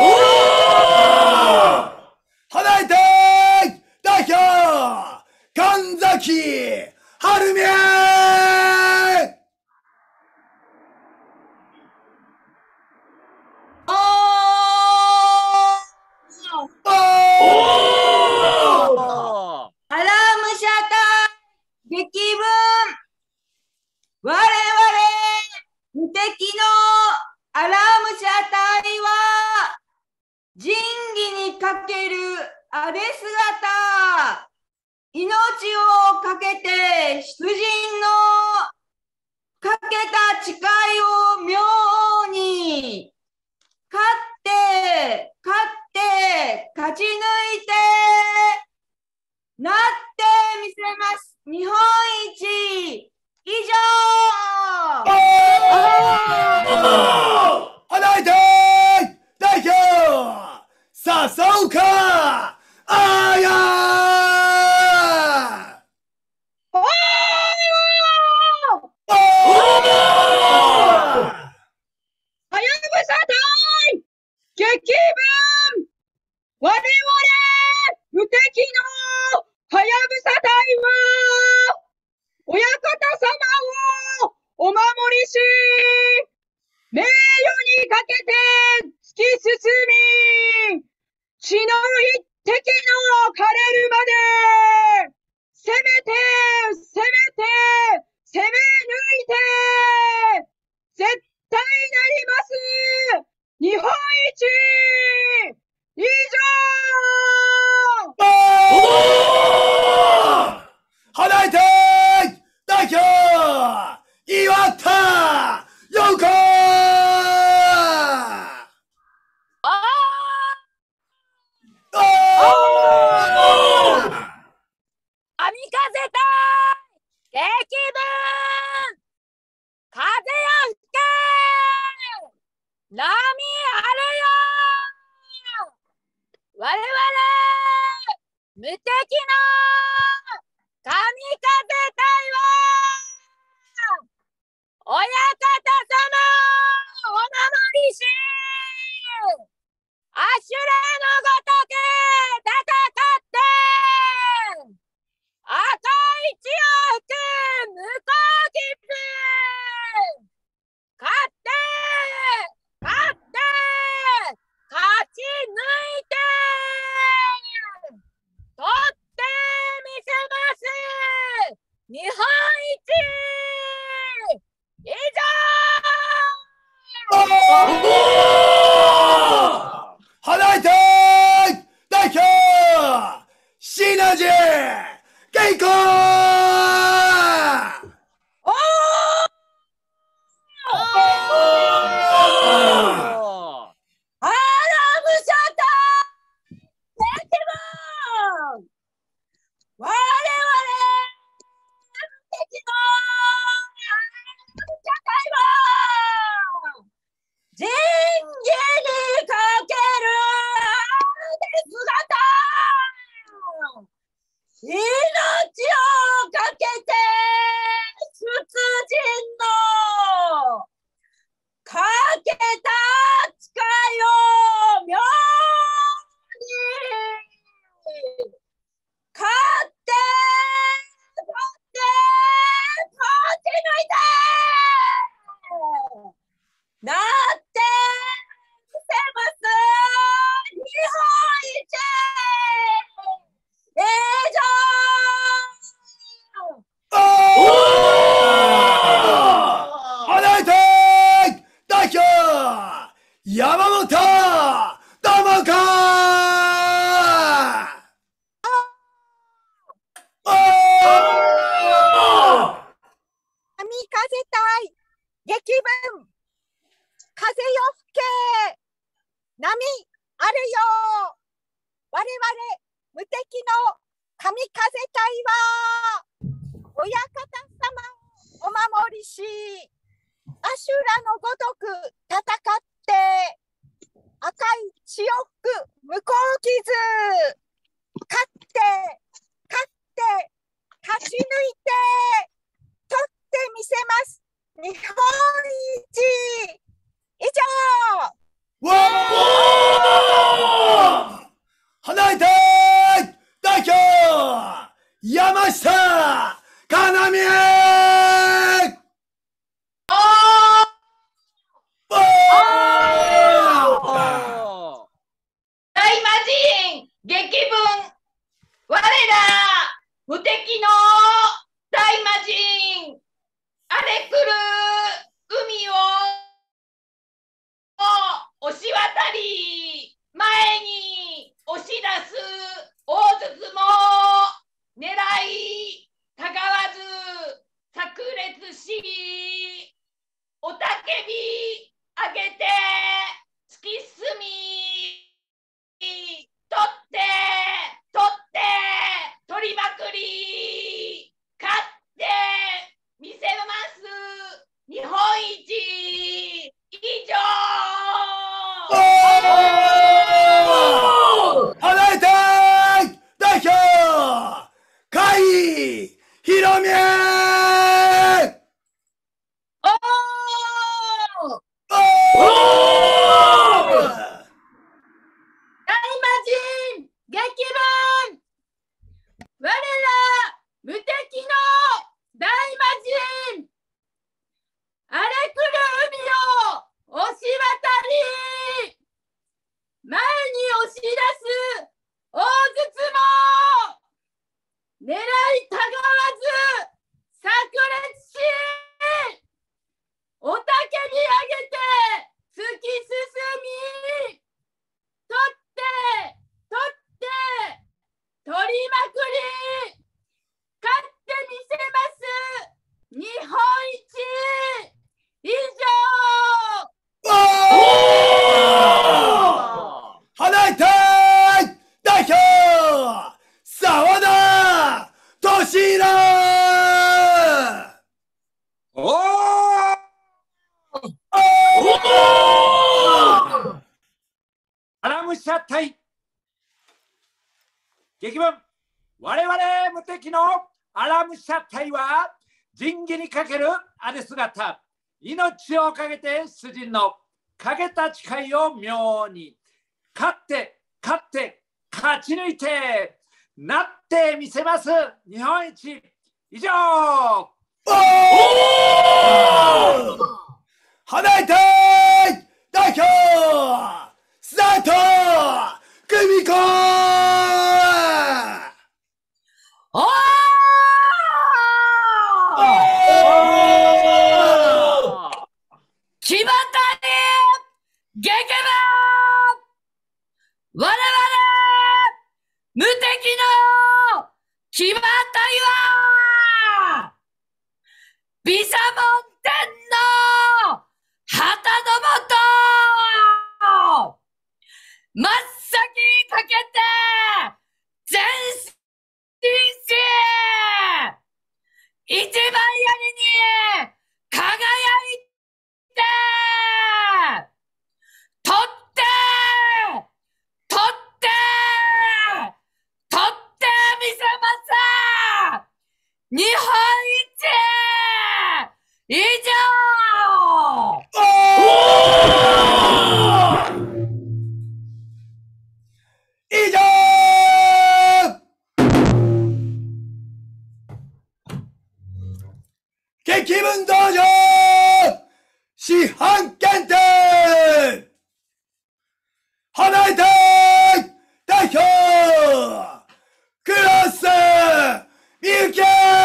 ー花井隊代表神崎春宮。 おおアラームシャ隊激文、我々無敵のアラームシャ隊は仁義にかけるあれ姿、 命をかけて出陣のかけた誓いを妙に勝って勝って勝ち抜いてなってみせます日本一以上花井代表笹岡あやはやぶさ隊激分我々無敵のはやぶさ隊は親方様をお守りし名誉にかけて突き進み血の一滴の枯れるまで攻めて攻めて攻め抜いて絶対なります日本一以上花井代表岩田陽子網風隊激分風よ吹け波あれよ我々無敵の神風隊は親方様をお守りしアシュレのごとく戦って赤い血を吹く向こう切符勝って勝って勝ち抜いて取ってみせます日本一以上花井代表シナジー稽古アラムシャタ激分我々敵のアラムシャ隊は仁義にかける姿命をかけて出陣のかけた誓いを妙に勝って勝って勝ち抜いてなってみせます日本一以上花井代表山本智子神風隊激分風よ吹け波あるよ我々無敵の神風隊は親方様をお守りしアシュラのごとく戦って赤い血を吹く向こう傷勝って勝って勝ち抜いて取ってみせます日本一以上わー花井代表山下要美大魔神激分我ら無敵の大魔神荒れくる海を押し渡り前に押し出す大筒も狙狙いたがわず炸裂し、おたけに上げて突き進み、取って取って取りまくり、勝ってみせます日本一。以上。 花井隊代表沢田俊郎。 おーアラムシャ対激文、我々無敵のアラムシャ隊は仁義にかけるあれ姿、命をかけて出陣のかけた誓いを妙に勝って勝って勝ち抜いてなってみせます日本一。以上。 花井隊代表スタート久美子。 お決まったね激文、我々無敵の騎馬隊は毘沙門天の旗の下真っ先にかけて前進し一番槍に輝いて取って取って取ってみせます日本一。以上。 以上。激文道場師範検定花井隊代表クロスみゆき。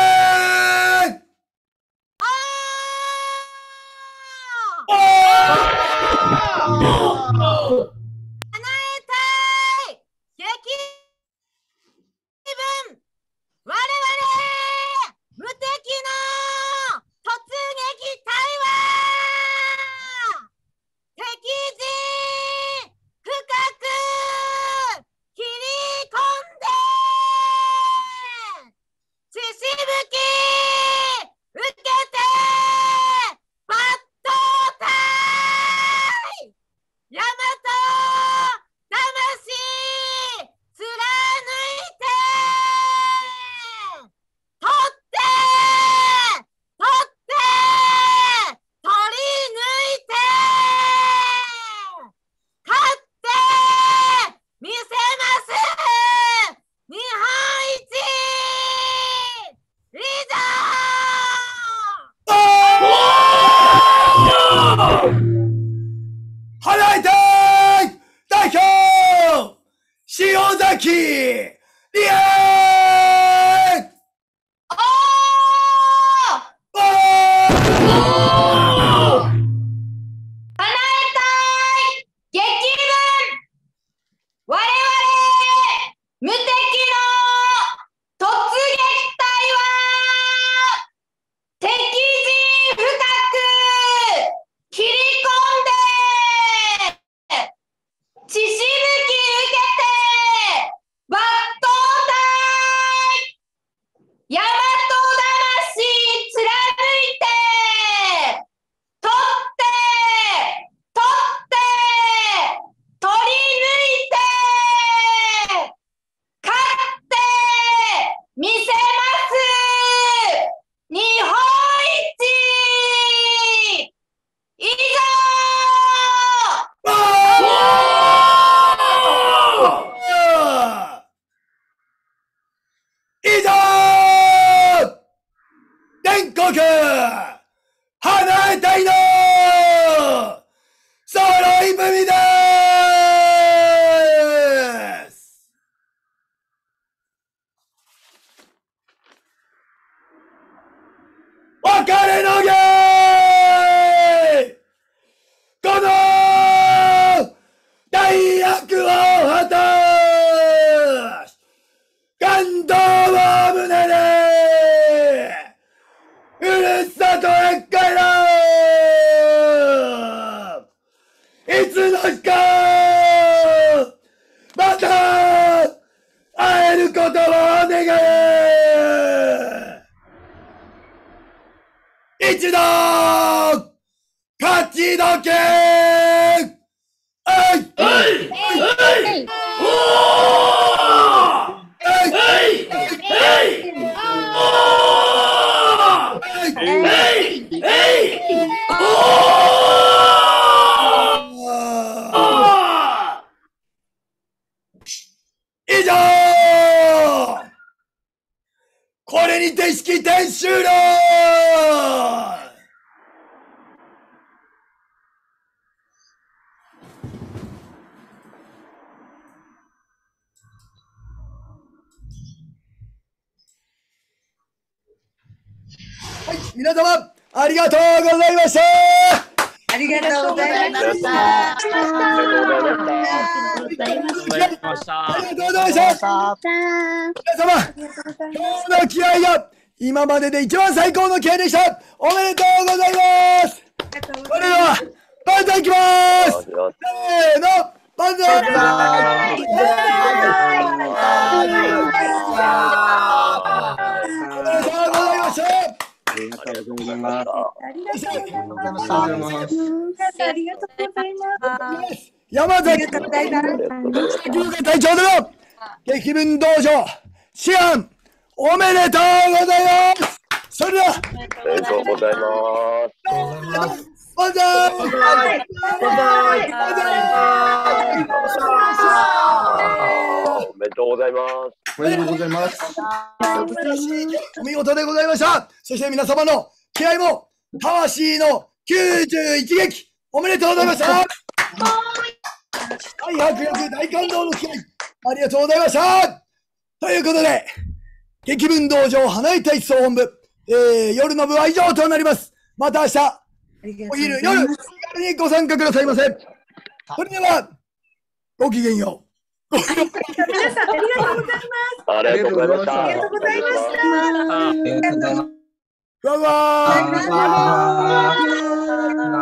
我々無敵の突撃隊は敵陣深く切り込んで血しぶき受けて抜刀隊大和魂貫いて取って取って取り抜いて勝ってみせます日本一。以上。 花井隊代表塩崎理恵。 激文、我々無敵の突撃隊は敵陣深く切り込んで血しぶき受けて抜刀隊大和魂貫いて取って取って取り抜いて勝ってみせます日本一。以上。 以上。全国花井隊の揃い踏みです。 感動を胸で、ふるさとへ帰ろう。いつの日か、また会えることを願え。一度、勝ちどけ。はい。はい。はい。以上、これにて式典終了。はい、皆様ありがとうございました。 ありがとうございました。 ありがとうございました。ありがとうございました。皆様、今日の気合が今までで一番最高の気合でした。おめでとうございます。それでは、万歳いきます。せーの、万歳。ありがとうございました。 ありがとうございます。 ありがとうございます。ありがとうございます。ありがとうございます。 山崎龍河隊長での激文道場志願おめでとうございます。それではありがとうございます。 万歳。 万歳。おめでとうございます。 おめでとうございます。お見事でございました。そして皆様の気合も魂のきゅうじゅういち撃おめでとうございました。大迫力大感動の気合ありがとうございました。ということで激文道場花井体操本部、えー、夜の部は以上となります。また明日お昼夜にご参加くださいませ。それではごきげんよう。 皆さんありがとうございます。 ありがとうございました。 ありがとうございました。 バイバーイ。